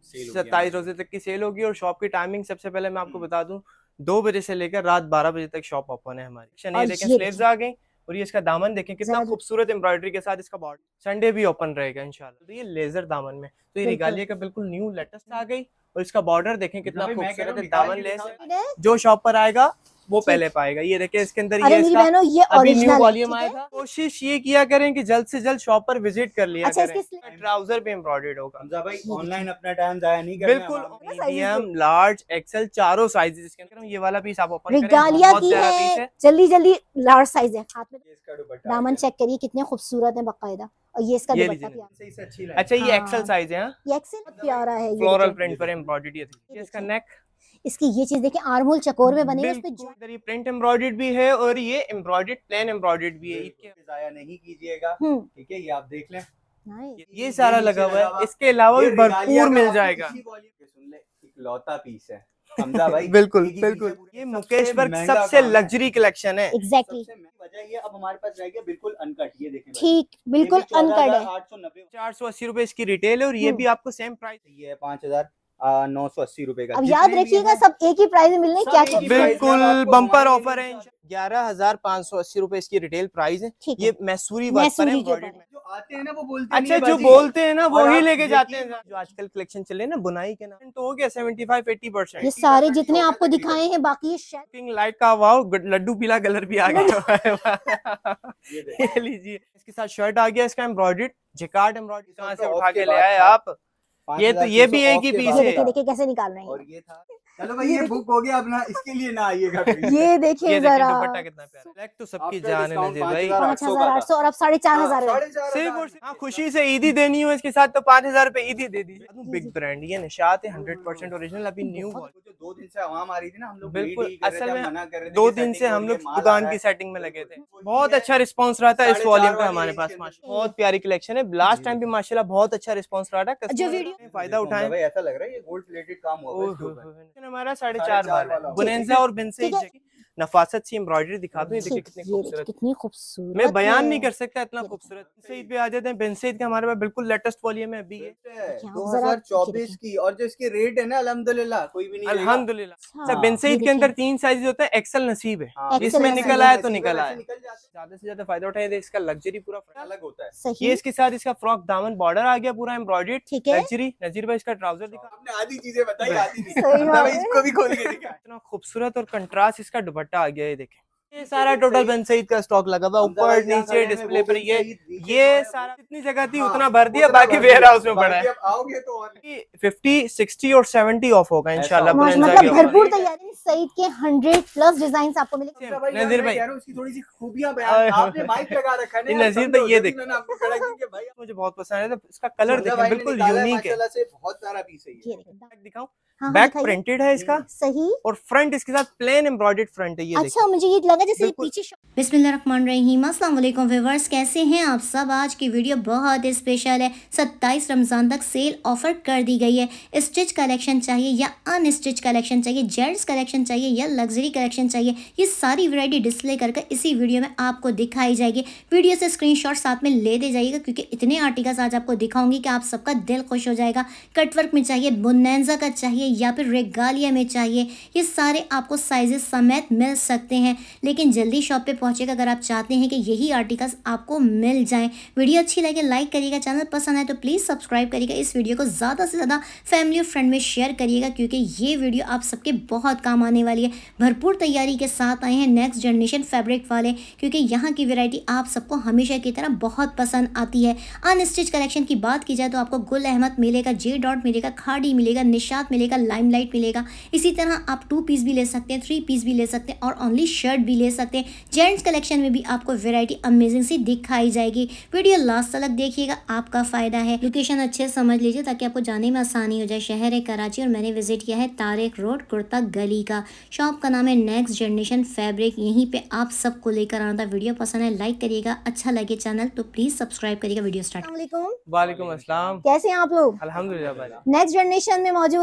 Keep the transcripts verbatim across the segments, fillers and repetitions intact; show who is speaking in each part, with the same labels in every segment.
Speaker 1: सत्ताईस रोजे तक की सेल होगी। और शॉप की टाइमिंग सबसे पहले मैं आपको बता दूं, दो बजे से लेकर रात बारह बजे तक शॉप ओपन है हमारी। ये देखें स्लीव्स आ गई, और ये इसका दामन देखें कितना खूबसूरत एम्ब्रॉयडरी के साथ इसका बॉर्डर। संडे भी ओपन रहेगा इंशाल्लाह। तो ये लेजर दामन में, तो ये रिगालिया का बिल्कुल न्यू लेटेस्ट आ गई। और इसका बॉर्डर देखें कितना खूबसूरत है, दामन लेस। जो शॉप पर आएगा वो पहले पाएगा। ये देखिए इसके अंदर ये इसका ये अभी न्यू वॉल्यूम आया था। कोशिश ये किया करें कि जल्द से जल्द शॉप पर विजिट कर लिया अच्छा, करें। ट्राउजर पे एम्ब्रॉयडर्ड होगा।
Speaker 2: हमजा भाई ऑनलाइन अपना टाइम जाया नहीं करना।
Speaker 1: बिल्कुल मीडियम, लार्ज, एक्सेल चारों साइजेस इसके अंदर। ये वाला पीस आप ओपन
Speaker 3: रिगालिया की है, जल्दी जल्दी लार्ज साइज है। हाथ में दामन चेक करिए कितने खूबसूरत है बाकायदा। और ये इसका दुपट्टा
Speaker 1: अच्छा, ये एक्सेल साइज है।
Speaker 3: ये एक्सेल प्यारा है,
Speaker 1: फ्लोरल प्रिंट पर एम्ब्रॉयडरी है। इसका नेक,
Speaker 3: इसकी ये चीज देखिए आर्महोल चकोर में बनी है, उसपे
Speaker 1: जो प्रिंट एम्ब्रॉयडर्ड भी है और ये एम्ब्रॉयडर्ड प्लेन एम्ब्रॉयडर्ड भी है।
Speaker 2: इसके जाया नहीं कीजिएगा, ठीक है। ये आप देख लें,
Speaker 1: ये सारा लगा हुआ है। इसके अलावा भी भरपूर मिल जाएगा।
Speaker 2: सुन ले, इकलौता पीस है हमजा भाई।
Speaker 1: बिल्कुल बिल्कुल, ये मुकेश वर्क सबसे लग्जरी कलेक्शन है।
Speaker 3: एग्जैक्टली,
Speaker 2: वजह ये अब हमारे पास रहेगा बिल्कुल अनकट। ये देखें
Speaker 3: ठीक, बिल्कुल अनकट है।
Speaker 2: आठ सौ नब्बे
Speaker 1: चार सौ अस्सी रुपए इसकी रिटेल है। और ये भी आपको सेम प्राइस
Speaker 2: है, पाँच हजार नौ सौ अस्सी रुपए का।
Speaker 3: अब याद रखिएगा सब एक ही प्राइस में मिलने, क्या क्या
Speaker 1: बिल्कुल बम्पर ऑफर है। ग्यारह हजार पाँच सौ अस्सी रुपए इसकी रिटेल प्राइस है। ये मैसूरी वर्क पर है।
Speaker 2: जो आते हैं ना वो बोलते हैं,
Speaker 1: अच्छा जो बोलते हैं ना वो ही लेके जाते हैं। जो आजकल कलेक्शन चले ना बुनाई के नाम तो हो गया सेवेंटी फाइव एटी परसेंट।
Speaker 3: ये सारे जितने आपको दिखाए हैं, बाकी
Speaker 1: लाइट का वाव लड्डू पीला कलर भी आ गया। ये लीजिए, इसके साथ शर्ट आ गया इसका एम्ब्रॉयडर्ड जिकार्ड एम्ब्रॉयडरी। कहाँ से उठा के ले आए आप? ये तो ये भी एक ही पीस है।
Speaker 3: देखिए देखिए कैसे निकाल रहे हैं।
Speaker 2: और ये था, चलो भाई ये बुक हो गया अपना, इसके लिए ना आइएगा।
Speaker 3: ये देखिए जरा,
Speaker 1: दुपट्टा कितना प्यारा। तो सबकी जान है नजीर भाई।
Speaker 3: पाँच हजार आठ सौ और अब साढ़े चार हजार
Speaker 1: सिर्फ खुशी से ईदी देनी हो इसके साथ तो पाँच हजार रुपए ईदी दे दीजिए। बिग ब्रांड ये निशात है, हंड्रेड परसेंट ओरिजिनल। अभी न्यू
Speaker 2: दो दिन से आवाम आ रही थी ना, हम लोग
Speaker 1: बिल्कुल असल में दो दिन से हम लोग दुकान की सेटिंग में लगे थे। बहुत अच्छा रिस्पॉन्स रहा था इस वॉल्यूम पे हमारे पास। बहुत प्यारी कलेक्शन है। लास्ट टाइम भी माशाल्लाह बहुत अच्छा रिस्पॉन्स रहा था।
Speaker 3: जो वीडियो
Speaker 1: फायदा उठाए,
Speaker 2: ऐसा लग रहा है ये गोल्ड प्लेटेड काम होगा।
Speaker 1: हमारा साढ़े चार वाला बुनेंजा और बिनसेज नफासत सी एम्ब्रॉयडरी दिखा दूं। ये देखिए कितनी खूबसूरत,
Speaker 3: कितनी खूबसूरत,
Speaker 1: मैं बयान नहीं कर सकता इतना खूबसूरत। बिनसेज पे आ जाते हैं। बिनसेज का हमारे पास बिल्कुल लेटेस्ट वॉल्यूम है अभी
Speaker 2: दो हजार चौबीस की। और जो इसके रेट है ना अल्हम्दुलिल्लाह कोई भी नहीं,
Speaker 1: अल्हम्दुलिल्लाह। अच्छा बिनसेज के अंदर तीन साइज होता है। एक्सेल नसीब है, इसमें निकल आया तो निकल आया। ज्यादा से ज्यादा फायदा उठाए, इसका लग्जरी पूरा अलग होता है। ये इसके साथ इसका फ्रॉक दामन बॉर्डर आ गया पूरा एम्ब्रॉयडर्ड लग्जरी। नजीर भाई इसका ट्राउजर दिखा,
Speaker 2: आपने आधी चीजें बताई आधी नहीं, इसको भी खोल के दिखा।
Speaker 1: इतना खूबसूरत और कंट्रास्ट इसका दुपट्टा आ गया। ये देखें, ये सारा टोटल बिन सईद का स्टॉक लगा हुआ ऊपर नीचे डिस्प्ले पर। ये ये सारा जितनी जगह थी उतना भर दिया, बाकी वेयर हाउस में पड़ा है।
Speaker 2: आओगे तो
Speaker 1: फिफ्टी सिक्सटी और सेवेंटी ऑफ होगा इंशाल्लाह।
Speaker 3: मतलब भरपूर तैयारी। सईद के हंड्रेड प्लस डिजाइन आपको मिलेंगे।
Speaker 1: नजीर भाई
Speaker 2: उसकी थोड़ी सी खूबियां बयान आपने माइक लगा रखा है ना।
Speaker 1: नजीर भाई ये देखो, मुझे बहुत पसंद है। इसका कलर देखो बिल्कुल यूनिक है।
Speaker 2: बहुत सारा पीस है।
Speaker 1: दिखाऊं, बैक प्रिंटेड है इसका
Speaker 3: सही,
Speaker 1: और फ्रंट इसके साथ प्लेन एम्ब्रॉयडर्ड फ्रंट है। ये
Speaker 3: अच्छा मुझे ये लगा जैसे पीछे।
Speaker 4: बिस्मिल्लाहिर्रहमानिर्रहीम, अस्सलाम वालेकुम व्यूअर्स, कैसे हैं आप सब। आज की वीडियो बहुत स्पेशल है। सत्ताईस रमजान तक सेल ऑफर कर दी गई है। स्टिच कलेक्शन चाहिए या अनस्टिच कलेक्शन चाहिए, जेंट्स कलेक्शन चाहिए या लग्जरी कलेक्शन चाहिए, ये सारी वैरायटी डिस्प्ले करके इसी वीडियो में आपको दिखाई जाएगी। वीडियो से स्क्रीनशॉट साथ में लेते जाइएगा क्योंकि इतने आर्टिकल्स आज आपको दिखाऊंगी कि आप सबका दिल खुश हो जाएगा। कटवर्क में चाहिए, बुनेंजा का चाहिए या फिर रेगालिया में चाहिए, ये सारे आपको साइजेस समेत मिल सकते हैं। लेकिन जल्दी शॉप पे पहुंचेगा अगर आप चाहते हैं कि यही आर्टिकल्स आपको मिल जाएं। वीडियो अच्छी लगे लाइक करिएगा, चैनल पसंद आए तो प्लीज़ सब्सक्राइब करिएगा। इस वीडियो को ज़्यादा से ज़्यादा फैमिली और फ्रेंड में शेयर करिएगा क्योंकि ये वीडियो आप सबके बहुत काम आने वाली है। भरपूर तैयारी के साथ आए हैं नेक्स्ट जनरेशन फैब्रिक वाले क्योंकि यहाँ की वैरायटी आप सबको हमेशा की तरह बहुत पसंद आती है। अनस्टिच कलेक्शन की बात की जाए तो आपको गुल अहमद मिलेगा, जे डॉट मिलेगा, खाड़ी मिलेगा, निशात मिलेगा, लाइमलाइट मिलेगा। इसी तरह आप टू पीस भी ले सकते हैं, थ्री पीस भी ले सकते हैं और ओनली शर्ट भी ले सकते हैं। जेंट्स कलेक्शन में भी आपको वैरायटी अमेजिंग सी दिखाई जाएगी। वीडियो लास्ट तक देखिएगा, आपका फायदा है। लोकेशन अच्छे से समझ लीजिए ताकि आपको जाने में आसानी हो जाए। शहर है कराची और मैंने विजिट किया है तारिक रोड कुर्ता गली का। शॉप का नाम है नेक्स्ट जनरेशन फैब्रिक। यहीं पे आप सबको लेकर आना था। वीडियो पसंद है लाइक करिएगा, अच्छा लगे चैनल तो प्लीज सब्सक्राइब करिएगा। Video start.
Speaker 3: अस्सलाम वालेकुम।
Speaker 1: वालेकुम अस्सलाम।
Speaker 3: कैसे हैं आप लोग?
Speaker 1: अल्हम्दुलिल्लाह भाई।
Speaker 3: नेक्स्ट जनरेशन में मौजूद हूँ, इसका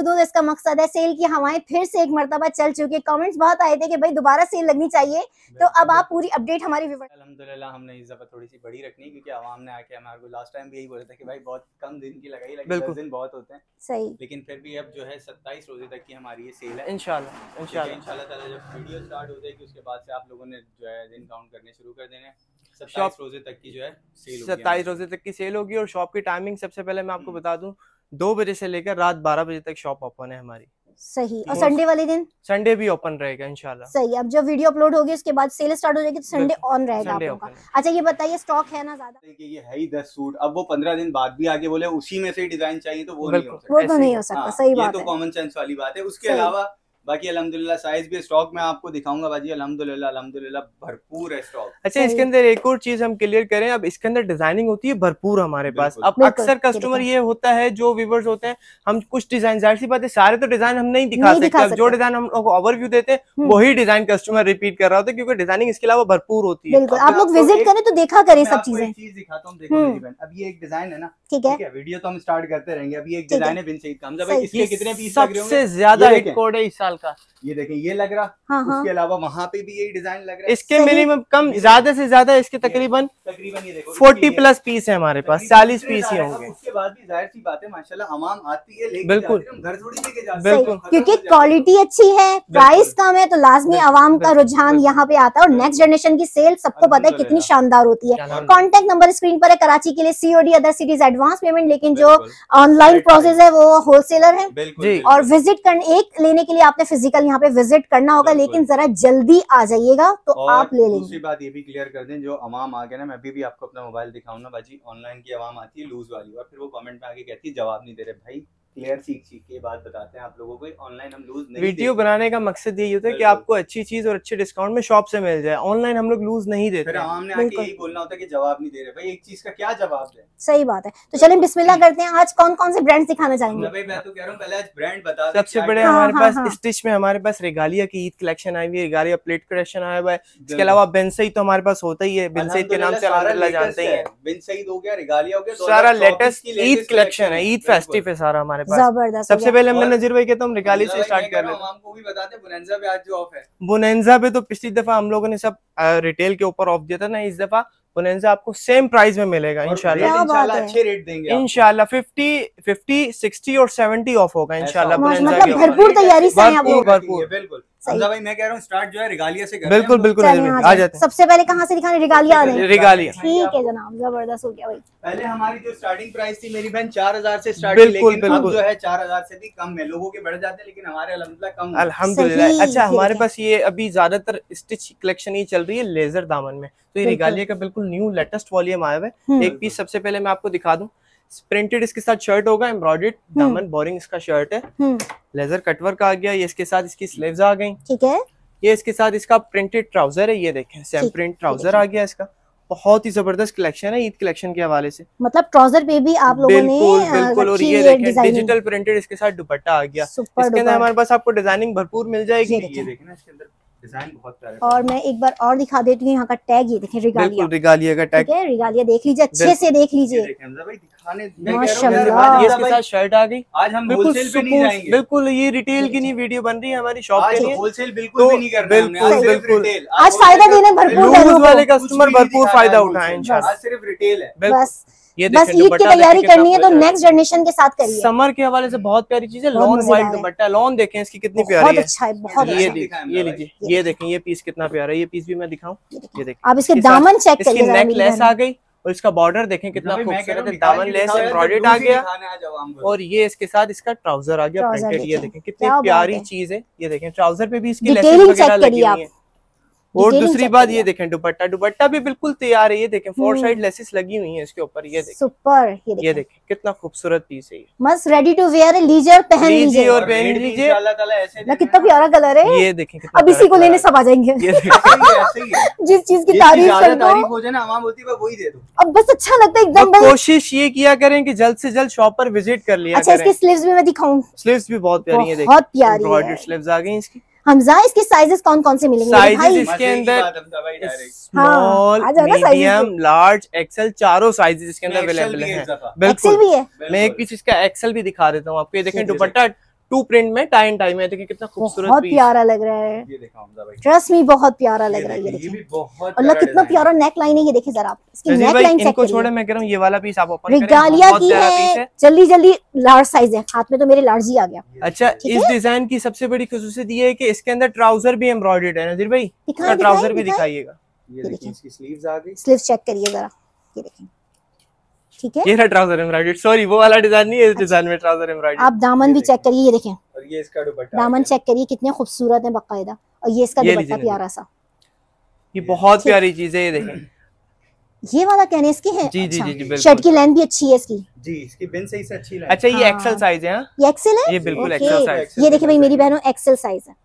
Speaker 3: मकसद है, सेल की हवाएं फिर से एक मर्तबा चल चुकी है। कमेंट्स बहुत आए थे कि भाई दोबारा सेल लगनी चाहिए, तो अब आप पूरी अपडेट हमारी व्यूअर्स।
Speaker 2: अल्हम्दुलिल्लाह हमने इस दफा थोड़ी सी बड़ी रखनी, क्योंकि आवाम ने आके हमारे को लास्ट टाइम भी यही बोला था कि भाई बहुत कम दिन की लगाई, लेकिन दस दिन बहुत होते हैं।
Speaker 3: सही,
Speaker 2: लेकिन फिर भी अब जो है सत्ताईस रोजे तक की हमारी ये सेल है।
Speaker 1: इंशाल्लाह इंशाल्लाह
Speaker 2: इंशाल्लाह ताला जब वीडियो स्टार्ट हो जाएगी उसके बाद से आप लोगों ने जो है दिन काउंट करने शुरू कर देने। सत्ताईस रोजे तक की जो है सेल होगी,
Speaker 1: सत्ताईस रोजे तक की सेल होगी। और शॉप की टाइमिंग सबसे पहले मैं आपको बता दूं, दो बजे से लेकर रात बारह बजे तक शॉप ओपन है हमारी।
Speaker 3: सही। और संडे वाले दिन?
Speaker 1: संडे भी ओपन रहेगा इंशाल्लाह।
Speaker 3: सही। अब जब वीडियो अपलोड होगी उसके बाद सेल स्टार्ट हो जाएगी तो संडे ऑन रहेगा आप लोगों का। अच्छा ये बताइए, स्टॉक है ना ज्यादा?
Speaker 2: ये है ही दस सूट, अब वो पंद्रह दिन बाद भी आगे बोले उसी में से डिजाइन चाहिए तो वो नहीं हो सकता।
Speaker 3: वो तो नहीं हो सकता, सही बात है।
Speaker 2: ये तो कॉमन सेंस वाली बात है। उसके अलावा बाकी अल्हम्दुलिल्लाह साइज भी स्टॉक में आपको दिखाऊंगा बाजी। अल्हम्दुलिल्लाह अल्हम्दुलिल्लाह भरपूर है स्टॉक।
Speaker 1: अच्छा इसके अंदर एक और चीज हम क्लियर करें, अब इसके अंदर डिजाइनिंग होती है भरपूर हमारे पास। अब अक्सर कस्टमर ये होता है, जो व्यूअर्स होते हैं, हम कुछ डिजाइन, जाहिर सी बात है सारे तो डिजाइन हम नहीं दिखा सकते, जो डिजाइन हम लोग ओवरव्यू देते हैं वही डिजाइन कस्टमर रिपीट कर रहा होता है, क्योंकि डिजाइनिंग इसके अलावा भरपूर होती है।
Speaker 3: बिल्कुल, आप लोग विजिट करें तो देखा करें सब चीजें।
Speaker 2: चीज दिखाता हूँ, देखो मेरी बहन, अब ये एक डिजाइन है ना,
Speaker 3: ठीक है,
Speaker 2: वीडियो तो हम स्टार्ट करते रहेंगे। अब ये एक डिजाइन है बिन सईद का, मतलब इसके कितने पीस लग रहे होंगे?
Speaker 1: सबसे ज्यादा हिट कोड है इस साल का,
Speaker 2: ये देखें, ये लग रहा।
Speaker 3: हाँ,
Speaker 2: उसके अलावा वहाँ पे भी यही डिजाइन लग रहा है।
Speaker 1: इसके मिनिमम कम ज्यादा से ज्यादा इसके तकरीबन
Speaker 2: तकरीबन ये देखो
Speaker 1: फोर्टी प्लस पीस है हमारे पास, चालीस पीस ही होंगे।
Speaker 2: उसके बाद भी जाहिर सी बात है माशाल्लाह आवाम आती है, लेके
Speaker 1: बिल्कुल
Speaker 2: जाती है, हम घर थोड़ी लेके जाते
Speaker 1: हैं, बिल्कुल,
Speaker 3: क्योंकि क्वालिटी अच्छी है, प्राइस कम है, तो लाजमी आवाम का रुझान यहाँ पे आता है। और नेक्स्ट जनरेशन की सेल सबको पता है कितनी शानदार होती है। कॉन्टेक्ट नंबर स्क्रीन पर है, कराची के लिए COD, other cities advance payment, लेकिन जो ऑनलाइन प्रोसेस है वो होलसेलर है। और विजिट करने, एक लेने के लिए आपने फिजिकल यहाँ पे विजिट करना होगा, लेकिन जरा जल्दी आ जाइएगा तो आप ले लेंगे।
Speaker 2: दूसरी बात ये भी क्लियर कर दें, जो अवाम आ गया ना, मैं भी, भी आपको अपना मोबाइल दिखाऊं ना बाजी, ऑनलाइन की अवाम आती है लूज वाली, और फिर वो कमेंट में आके कहती है जवाब नहीं दे रहे। भाई क्लियर सीख सीख के बात बताते हैं आप लोगों को, ऑनलाइन हम लूज नहीं।
Speaker 1: वीडियो बनाने का मकसद यही होता है कि आपको अच्छी चीज और अच्छे डिस्काउंट में शॉप से मिल जाए। ऑनलाइन हम लोग लूज नहीं देते।
Speaker 2: फिर आवाम ने आके यही बोलना होता है कि जवाब नहीं दे रहे। भाई एक चीज का क्या जवाब दे?
Speaker 3: सही बात है। तो चलें बिस्मिल्लाह करते हैं। आज कौन कौन से ब्रांड्स दिखाना चाहेंगे?
Speaker 2: भाई मैं तो कह रहा हूँ पहले आज ब्रांड बता।
Speaker 1: सबसे बड़े हमारे पास स्टिच में हमारे पास रेगालिया की ईद कलेक्शन आई हुई है, रेगालिया प्लेट कलेक्शन आया हुआ है। इसके अलावा बिन सईद तो हमारे पास होता ही है, बिन सईद के नाम से अल्हम्दुलिल्लाह जानते हैं।
Speaker 2: बिन सईद हो गया, रेगालिया हो गया,
Speaker 1: सारा लेटेस्ट ईद कलेक्शन है, ईद फेस्टिव है सारा हमारे पास।
Speaker 3: जबरदस्त।
Speaker 1: सबसे पहले हमने नजीर भाई कहता हूँ रेगालिया से स्टार्ट कर लेते हैं।
Speaker 2: आपको भी बताते हैं बोनांजा पे आज जो ऑफ है।
Speaker 1: बोनांजा पे तो पिछली दफा हम लोगों ने सब रिटेल के ऊपर ऑफ दिया था ना, इस दफा बोनांजा आपको सेम प्राइस में मिलेगा इंशाल्लाह।
Speaker 2: इंशाल्लाह अच्छे रेट देंगे
Speaker 1: इंशाल्लाह। फिफ्टी, फिफ्टी, सिक्सटी और सेवेंटी ऑफ होगा इंशाल्लाह।
Speaker 3: मतलब भरपूर तैयारी से हैं आप लोग।
Speaker 1: भरपूर,
Speaker 2: बिल्कुल। हमजा भाई मैं कह रहा हूँ स्टार्ट जो है रेगालिया से करते हैं।
Speaker 1: बिल्कुल बिल्कुल आ जाते हैं।
Speaker 3: सबसे पहले कहाँ से दिखाने? रेगालिया।
Speaker 1: रेगालिया
Speaker 3: ठीक है जनाब, जबरदस्त हो गया भाई।
Speaker 2: पहले हमारी जो स्टार्टिंग प्राइस थी मेरी बहन चार हजार से स्टार्ट थी, लेकिन अब जो है चार हजार से भी कम है। लोगों के बढ़ जाते हैं लेकिन हमारे अल्हम्दुलिल्लाह कम।
Speaker 1: अल्हम्दुलिल्लाह। अच्छा हमारे पास ये अभी ज्यादातर स्टिच कलेक्शन ही चल रही है लेजर दामन में, तो ये रेगालिया का बिल्कुल न्यू लेटेस्ट वॉल्यूम आया हुआ है। एक पीस सबसे पहले मैं आपको दिखा दूं, प्रिंटेड इसके साथ शर्ट होगा, एम्ब्रॉयडर्ड दामन, बोरिंग इसका शर्ट है, लेजर कटवर्क आ गया। ये इसके साथ इसकी स्लीव्स आ गई, ठीक है। ये इसके साथ इसका प्रिंटेड ट्राउजर है, ये देखें सेम प्रिंट ट्राउजर आ गया इसका। बहुत ही जबरदस्त कलेक्शन है ईद कलेक्शन के हवाले से।
Speaker 3: मतलब ट्राउजर पे भी आप लोगों ने
Speaker 1: बिल्कुल। और ये देखें डिजिटल प्रिंटेड इसके साथ दुपट्टा आ गया। इसके अंदर हमारे पास आपको डिजाइनिंग भरपूर मिल जाएगी।
Speaker 2: ये देखना इसके अंदर डिजाइन बहुत प्यारा।
Speaker 3: और मैं एक बार और दिखा देती हूँ, यहाँ का टैग ये देखें, रेगालिया।
Speaker 1: रेगालिया का टैग है,
Speaker 3: रेगालिया देख लीजिए, अच्छे से देख लीजिए
Speaker 1: माशाल्लाह। इसके साथ शर्ट आ गई।
Speaker 2: आज हम होलसेल पे नहीं जाएंगे,
Speaker 1: बिल्कुल ये रिटेल की नहीं वीडियो बन रही है हमारी शॉप के लिए।
Speaker 2: होलसेल बिल्कुल भी नहीं कर रहे हैं, आज सिर्फ रिटेल।
Speaker 3: आज फायदा देने भरपूर
Speaker 1: लूज वाले कस्टमर भरपूर फायदा उठाएं इंशाल्लाह।
Speaker 2: आज सिर्फ रिटेल है
Speaker 3: बस। ये बस ईद की तैयारी करनी है तो नेक्स्ट जनरेशन के साथ करिए।
Speaker 1: समर के हवाले से बहुत प्यारी चीज है, लॉन व्हाइट दुपट्टा। लॉन देखें इसकी कितनी प्यारी है,
Speaker 3: बहुत अच्छा है, बहुत।
Speaker 1: ये ये लीजिए, ये देखें ये पीस कितना प्यारा है। ये पीस भी मैं दिखाऊं, ये देखें
Speaker 3: आप इसके दामन चेक करिए,
Speaker 1: इसकी नेक लेस आ गई और इसका बॉर्डर देखें कितना खूबसूरत है, दामन लेस एम्ब्रॉयडर्ड आ गया। और ये इसके साथ इसका ट्राउजर आ गया प्रिंटेड। ये देखें कितनी प्यारी चीज है। ये देखें ट्राउजर पे भी इसकी लेसेस वगैरह लगी हुई है। और दूसरी बात ये देखें दुपट्टा, दुपट्टा भी बिल्कुल तैयार है। ये देखें फोर साइड लेसेस लगी हुई हैं इसके ऊपर। ये देखें
Speaker 3: सुपर,
Speaker 1: ये देखें कितना खूबसूरत पीस है।
Speaker 3: मस्त रेडी टू वेयर है, लीजिए और पहन लीजिए
Speaker 1: और पहन लीजिए।
Speaker 3: ना कितना प्यारा कलर है।
Speaker 1: ये देखें
Speaker 3: अब इसी को लेने सब आ जाएंगे। जिस चीज की तारीफ कर दो,
Speaker 2: तारीफ हो जाए ना आवाम बोलती है वही दे दो।
Speaker 3: अब बस अच्छा लगता है एकदम।
Speaker 1: कोशिश ये किया करें कि जल्द से जल्द शॉप पर विजिट कर लिया।
Speaker 3: अच्छा इसकी स्लीव्स भी मैं दिखाऊं?
Speaker 1: स्लीव्स भी बहुत प्यारी है,
Speaker 3: बहुत प्यारी
Speaker 1: एम्ब्रॉयडर्ड स्लीव्स आ गई इसकी।
Speaker 3: हमजा इसके साइजेस कौन कौन से मिलेंगे?
Speaker 1: साइजेस इसके अंदर स्मॉल, मीडियम, लार्ज, एक्सेल, चारों साइजेस इसके अंदर अवेलेबल हैं। बिल्कुल भी है। मैं एक पीस इसका एक्सेल भी दिखा देता हूँ आपको। ये देखें दुपट्टा टू प्रिंट में टाई एंड टाई में। देखिए कितना खूबसूरत,
Speaker 3: बहुत प्यारा लग रहा है।
Speaker 2: ये देखो हमजा भाई,
Speaker 3: ट्रस्ट मी बहुत प्यारा लग रहा है। ये देखिए,
Speaker 2: ये भी बहुत
Speaker 3: और कितना प्यारा नेक लाइन है। ये देखिए जरा आप इसकी नेक लाइन चेक करिए।
Speaker 1: छोड़े, मैं कह रहा हूँ ये वाला पीस आप ओपन करें,
Speaker 3: रिगालिया की है। जल्दी जल्दी लार्ज साइज है, हाथ में तो मेरे लार्ज ही आ गया।
Speaker 1: अच्छा, इस डिजाइन की सबसे बड़ी खुसूसियत ये है कि इसके अंदर ट्राउजर भी एम्ब्रॉयडर्ड है। नजीर भाई इसका ट्राउजर भी दिखाइएगा।
Speaker 2: ये देखिए इसकी स्लीव्स आ गई,
Speaker 3: स्लीव्स चेक करिए जरा। ये देखिए, ठीक है,
Speaker 1: ये रहा ट्राउजर एम्ब्रॉयडर्ड। सॉरी वो वाला डिजाइन नहीं है, इस डिजाइन में ट्राउजर एम्ब्रॉयडर्ड।
Speaker 3: आप दामन भी चेक करिए। ये देखें,
Speaker 2: और ये इसका दुपट्टा,
Speaker 3: दामन चेक करिए कितने खूबसूरत है बाकायदा। और ये इसका दुपट्टा प्यारा सा,
Speaker 1: ये बहुत प्यारी चीज है। ये देखें,
Speaker 3: ये वाला कहने इसकी है।
Speaker 1: जी जी जी,
Speaker 3: शर्ट की लेंथ भी अच्छी है इसकी
Speaker 2: जी, इसकी बिन सही से अच्छी है।
Speaker 1: अच्छा, ये एक्सेल साइज है।
Speaker 3: ये एक्सेल है,
Speaker 1: ये बिल्कुल एक्सेल साइज।
Speaker 3: ये देखिए भाई मेरी बहनों, एक्सेल साइज है,